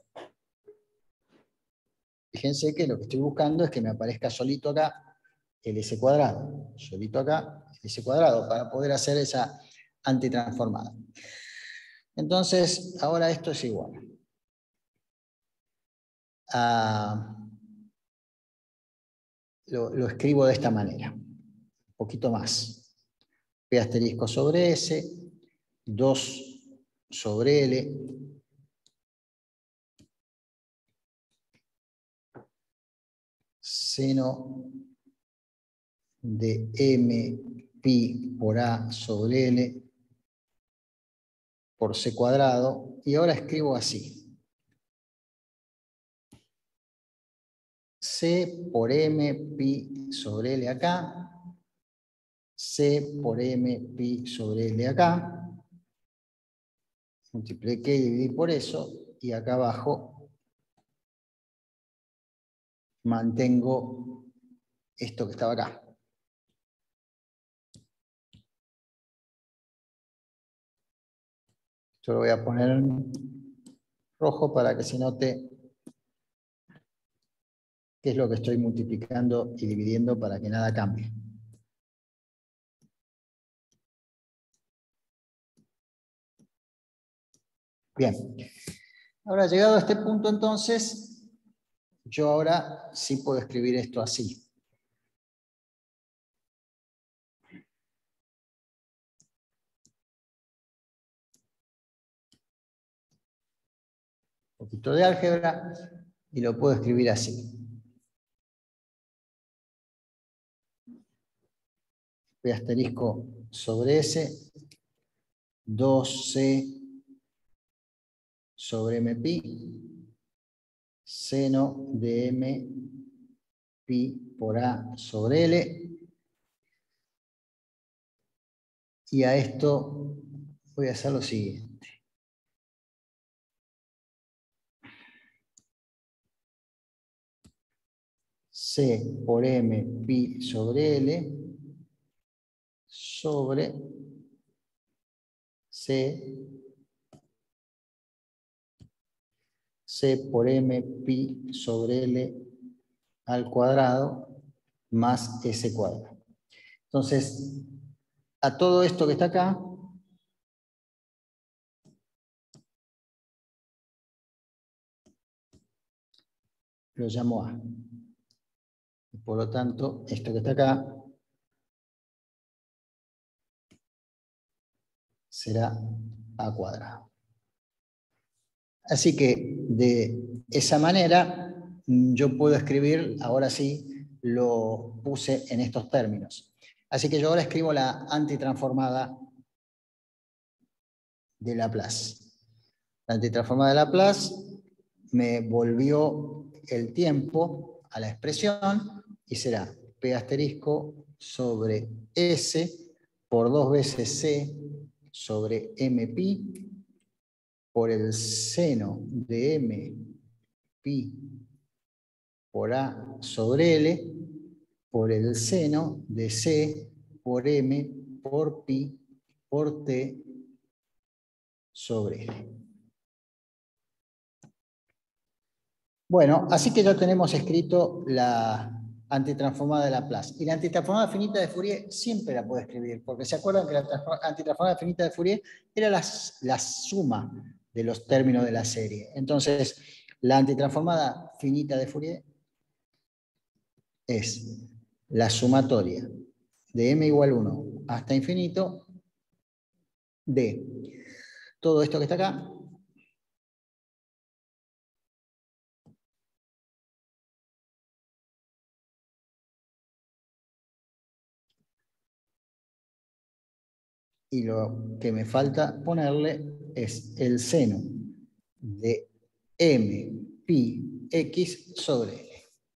Fíjense que lo que estoy buscando es que me aparezca solito acá el S cuadrado, solito acá el S cuadrado, para poder hacer esa antitransformada. Entonces, ahora esto es igual a... Lo escribo de esta manera, un poquito más. P asterisco sobre S, 2 sobre L, seno de M pi por A sobre L por C cuadrado, y ahora escribo así. C por M pi sobre L acá, C por M pi sobre L acá, multipliqué y dividí por eso, y acá abajo mantengo esto que estaba acá. Yo lo voy a poner en rojo para que se note qué es lo que estoy multiplicando y dividiendo para que nada cambie. Bien. Ahora, llegado a este punto, entonces, yo ahora sí puedo escribir esto así. Un poquito de álgebra y lo puedo escribir así. P asterisco sobre S, 2C sobre M pi, seno de M pi por A sobre L. Y a esto voy a hacer lo siguiente. C por M pi sobre L sobre C por M pi sobre L al cuadrado más S cuadrado. Entonces, a todo esto que está acá, lo llamo A. Por lo tanto, esto que está acá será A cuadrado. Así que de esa manera yo puedo escribir, ahora sí, lo puse en estos términos. Así que yo ahora escribo la antitransformada de Laplace. La antitransformada de Laplace me volvió el tiempo a la expresión y será P asterisco sobre S por 2 veces C sobre M pi por el seno de M pi por A sobre L por el seno de C por M por pi por T sobre L. Bueno, así que ya tenemos escrito la antitransformada de Laplace. Y la antitransformada finita de Fourier siempre la puedo escribir, porque se acuerdan que la antitransformada finita de Fourier era la suma de los términos de la serie. Entonces, la antitransformada finita de Fourier es la sumatoria de m igual 1 hasta infinito de todo esto que está acá y lo que me falta ponerle es el seno de m pi x sobre L.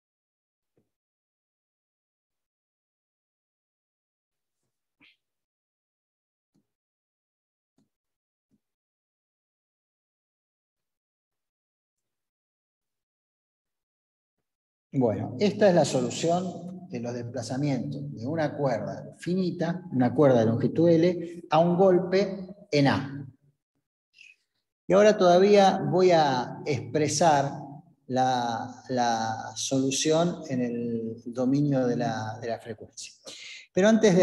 Bueno, esta es la solución de los desplazamientos de una cuerda finita, una cuerda de longitud L, a un golpe en A. Y ahora todavía voy a expresar la solución en el dominio de la frecuencia. Pero antes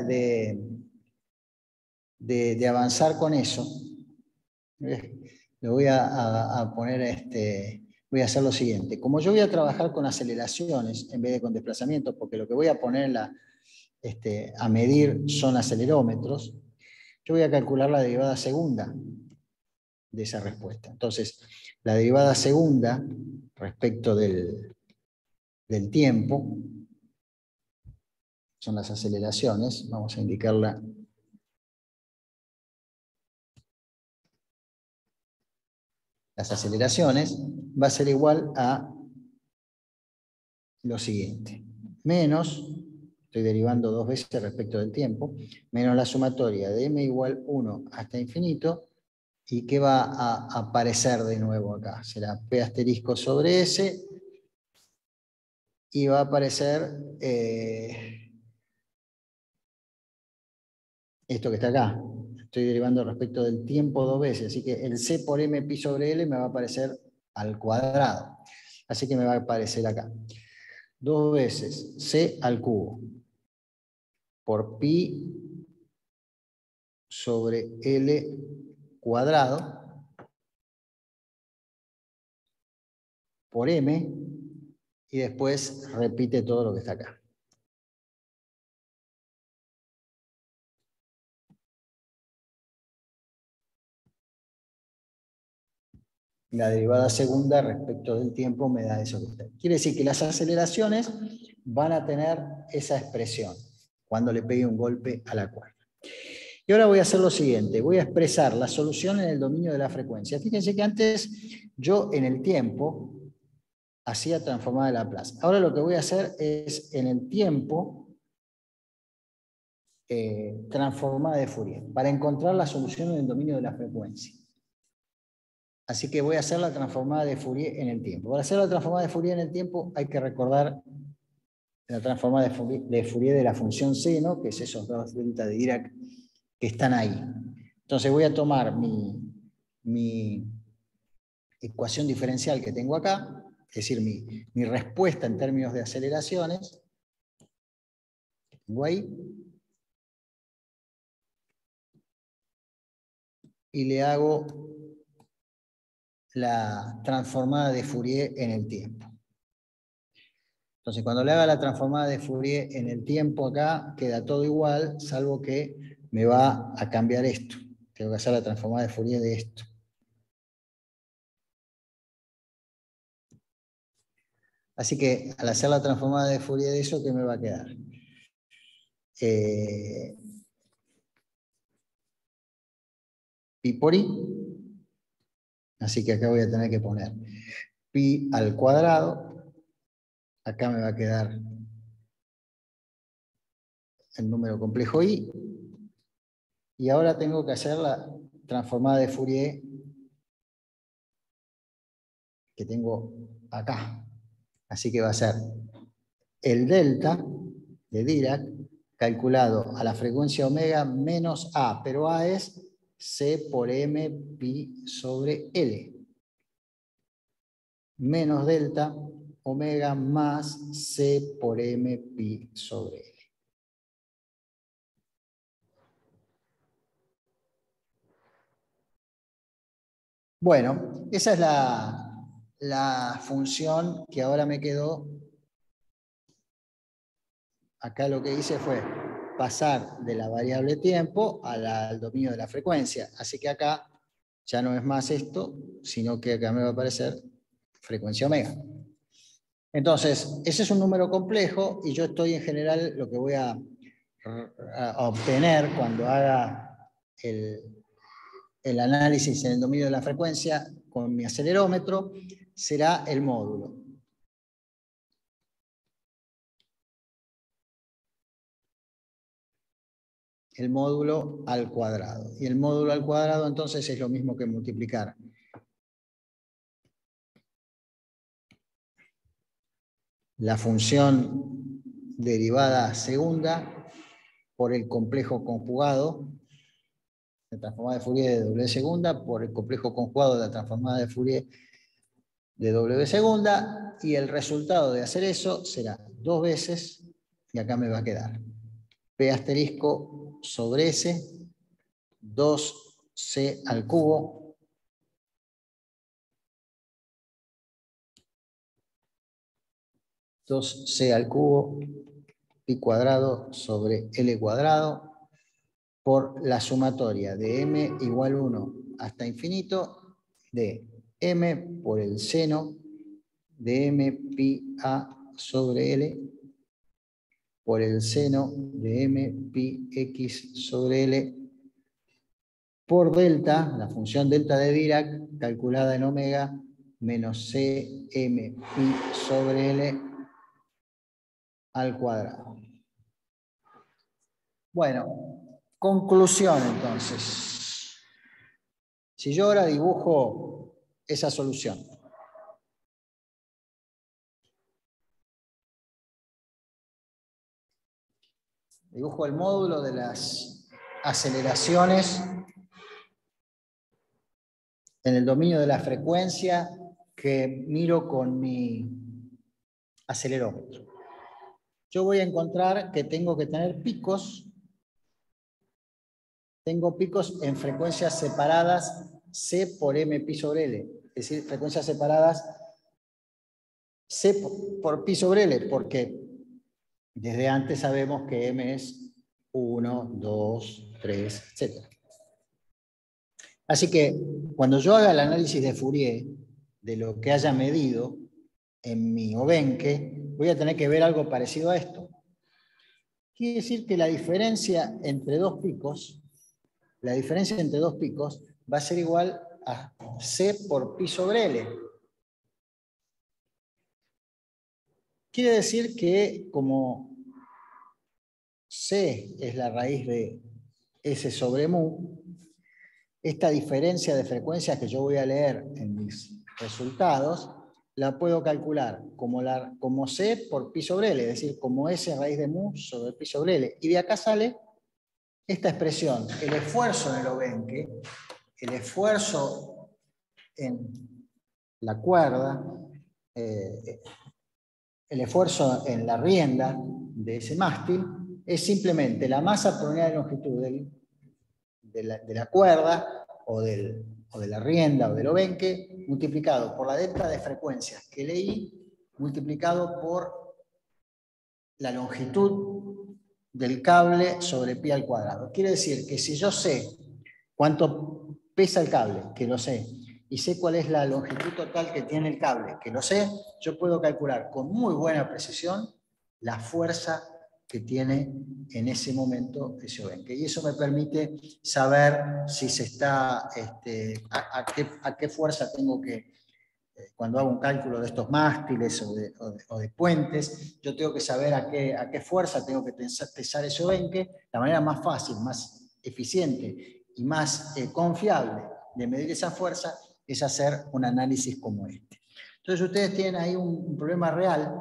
de avanzar con eso, lo voy a poner, voy a hacer lo siguiente. Como yo voy a trabajar con aceleraciones en vez de con desplazamientos, porque lo que voy a poner a medir son acelerómetros, yo voy a calcular la derivada segunda de esa respuesta. Entonces, la derivada segunda respecto del tiempo son las aceleraciones. Vamos a indicarla. Las aceleraciones va a ser igual a lo siguiente. Menos, estoy derivando 2 veces respecto del tiempo, menos la sumatoria de m igual 1 hasta infinito. ¿Y qué va a aparecer de nuevo acá? Será P asterisco sobre S y va a aparecer esto que está acá. Estoy derivando respecto del tiempo 2 veces, así que el C por M pi sobre L me va a aparecer al cuadrado. Así que me va a aparecer acá. 2 veces C al cubo por pi sobre L cuadrado por M y después repite todo lo que está acá. La derivada segunda respecto del tiempo me da eso que está. Quiere decir que las aceleraciones van a tener esa expresión cuando le pegue un golpe a la cuerda. Y ahora voy a hacer lo siguiente, voy a expresar la solución en el dominio de la frecuencia. Fíjense que antes yo en el tiempo hacía transformada de Laplace. Ahora lo que voy a hacer es en el tiempo transformada de Fourier, para encontrar la solución en el dominio de la frecuencia. Así que voy a hacer la transformada de Fourier en el tiempo. Para hacer la transformada de Fourier en el tiempo hay que recordar la transformada de Fourier de la función seno, que es esos dos delta de Dirac que están ahí. Entonces voy a tomar mi ecuación diferencial que tengo acá, es decir, mi respuesta en términos de aceleraciones, que tengo ahí, y le hago la transformada de Fourier en el tiempo. Entonces, cuando le haga la transformada de Fourier en el tiempo acá, queda todo igual, salvo que me va a cambiar esto. Tengo que hacer la transformada de Fourier de esto. Así que al hacer la transformada de Fourier de eso, ¿qué me va a quedar? Pi por i. Así que acá voy a tener que poner pi al cuadrado. Acá me va a quedar el número complejo i. Y ahora tengo que hacer la transformada de Fourier que tengo acá. Así que va a ser el delta de Dirac calculado a la frecuencia omega menos a, pero a es c por m pi sobre L. Menos delta omega más c por m pi sobre L. Bueno, esa es la función que ahora me quedó. Acá lo que hice fue pasar de la variable tiempo al dominio de la frecuencia. Así que acá ya no es más esto, sino que acá me va a aparecer frecuencia omega. Entonces, ese es un número complejo y yo estoy en general, lo que voy a obtener cuando haga el análisis en el dominio de la frecuencia con mi acelerómetro será el módulo. El módulo al cuadrado. Y el módulo al cuadrado entonces es lo mismo que multiplicar la función derivada segunda por el complejo conjugado, la transformada de Fourier de W segunda, por el complejo conjugado de la transformada de Fourier de W segunda, y el resultado de hacer eso será 2 veces, y acá me va a quedar P asterisco sobre S, 2C al cubo, pi cuadrado sobre L cuadrado, por la sumatoria de m igual 1 hasta infinito, de m por el seno de m pi a sobre L, por el seno de m pi x sobre L, por delta, la función delta de Dirac, calculada en omega, menos c m pi sobre L al cuadrado. Bueno, conclusión entonces. Si yo ahora dibujo esa solución, dibujo el módulo de las aceleraciones en el dominio de la frecuencia que miro con mi acelerómetro. Yo voy a encontrar que tengo que tener picos. Tengo picos en frecuencias separadas C por M pi sobre L. Es decir, frecuencias separadas C por pi sobre L, porque desde antes sabemos que M es 1, 2, 3, etc. Así que cuando yo haga el análisis de Fourier de lo que haya medido en mi obenque, voy a tener que ver algo parecido a esto. Quiere decir que la diferencia entre dos picos va a ser igual a C por pi sobre L. Quiere decir que como C es la raíz de S sobre mu, esta diferencia de frecuencias que yo voy a leer en mis resultados, la puedo calcular como C por pi sobre L, es decir, como S raíz de mu sobre pi sobre L. Y de acá sale esta expresión, el esfuerzo en el obenque, el esfuerzo en la cuerda, el esfuerzo en la rienda de ese mástil, es simplemente la masa por unidad de longitud de la cuerda o de la rienda o del obenque, multiplicado por la delta de frecuencias que leí, multiplicado por la longitud del cable sobre pi al cuadrado. Quiere decir que si yo sé cuánto pesa el cable, que lo sé, y sé cuál es la longitud total que tiene el cable, que lo sé, yo puedo calcular con muy buena precisión la fuerza que tiene en ese momento ese obenque. Y eso me permite saber si se está, a qué fuerza tengo que, cuando hago un cálculo de estos mástiles o de puentes, yo tengo que saber a qué fuerza tengo que pesar ese obenque. La manera más fácil, más eficiente y más confiable de medir esa fuerza es hacer un análisis como este. Entonces ustedes tienen ahí un problema real,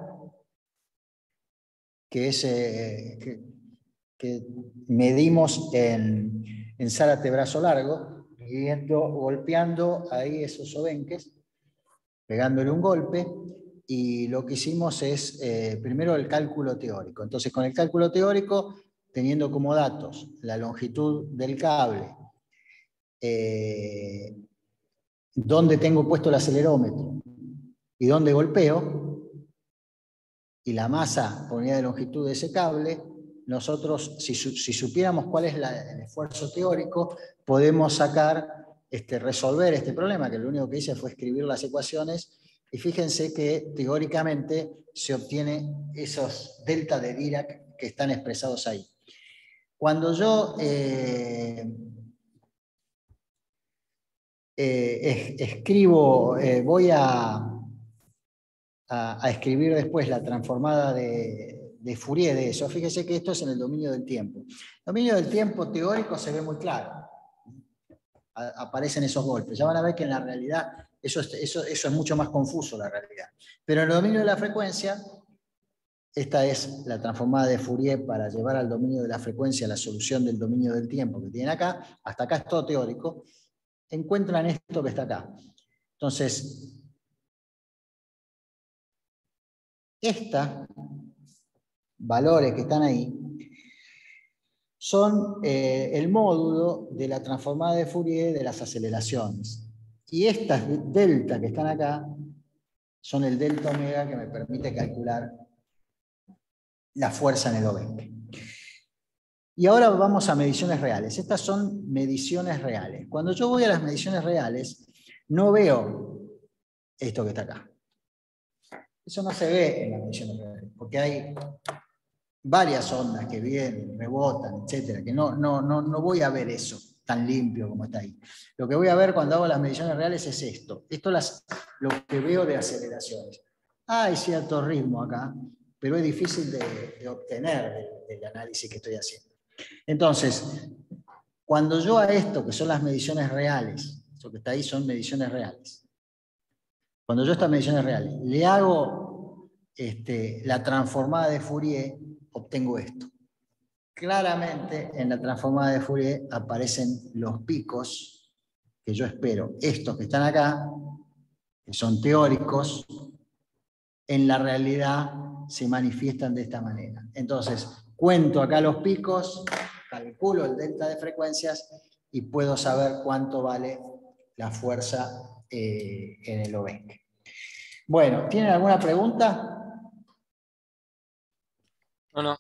que es que medimos en Zárate brazo largo, golpeando ahí esos obenques, pegándole un golpe, y lo que hicimos es primero el cálculo teórico. Entonces, con el cálculo teórico, teniendo como datos la longitud del cable, dónde tengo puesto el acelerómetro y dónde golpeo, y la masa por unidad de longitud de ese cable, nosotros, si supiéramos cuál es el esfuerzo teórico, podemos resolver este problema, que lo único que hice fue escribir las ecuaciones, y fíjense que teóricamente se obtiene esos delta de Dirac que están expresados ahí. Cuando yo escribo, voy a escribir después la transformada de Fourier de eso, fíjese que esto es en el dominio del tiempo. El dominio del tiempo teórico se ve muy claro. Aparecen esos golpes. Ya van a ver que en la realidad eso es mucho más confuso, la realidad. Pero en el dominio de la frecuencia, esta es la transformada de Fourier para llevar al dominio de la frecuencia la solución del dominio del tiempo que tienen acá. Hasta acá es todo teórico. Encuentran esto que está acá. Entonces, estos valores que están ahí son el módulo de la transformada de Fourier de las aceleraciones. Y estas delta que están acá son el delta omega que me permite calcular la fuerza en el obenque. Y ahora vamos a mediciones reales. Estas son mediciones reales. Cuando yo voy a las mediciones reales, no veo esto que está acá. Eso no se ve en las mediciones reales, porque hay varias ondas que vienen, rebotan, etcétera, que no voy a ver eso tan limpio como está ahí. Lo que voy a ver cuando hago las mediciones reales es esto. Esto es lo que veo de aceleraciones. Hay cierto ritmo acá, pero es difícil de obtener del análisis que estoy haciendo. Entonces, cuando yo a esto, que son las mediciones reales, eso que está ahí son mediciones reales. Cuando yo a estas mediciones reales le hago la transformada de Fourier, obtengo esto. Claramente en la transformada de Fourier aparecen los picos que yo espero. Estos que están acá, que son teóricos, en la realidad se manifiestan de esta manera. Entonces, cuento acá los picos, calculo el delta de frecuencias y puedo saber cuánto vale la fuerza en el obenque. Bueno, ¿tienen alguna pregunta? No.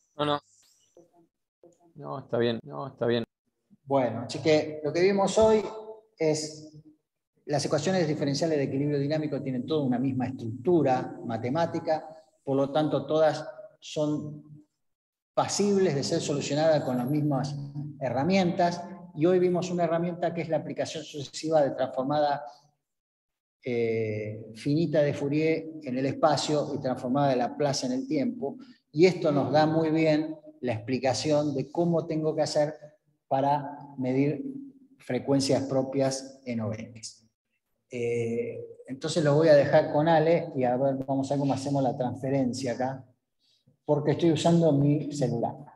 No, está bien, no, está bien. Bueno, así que lo que vimos hoy es las ecuaciones diferenciales de equilibrio dinámico tienen toda una misma estructura matemática, por lo tanto todas son pasibles de ser solucionadas con las mismas herramientas, y hoy vimos una herramienta que es la aplicación sucesiva de transformada finita de Fourier en el espacio y transformada de Laplace en el tiempo, y esto nos da muy bien la explicación de cómo tengo que hacer para medir frecuencias propias en obenques. Entonces lo voy a dejar con Ale y a ver, vamos a ver cómo hacemos la transferencia acá, porque estoy usando mi celular.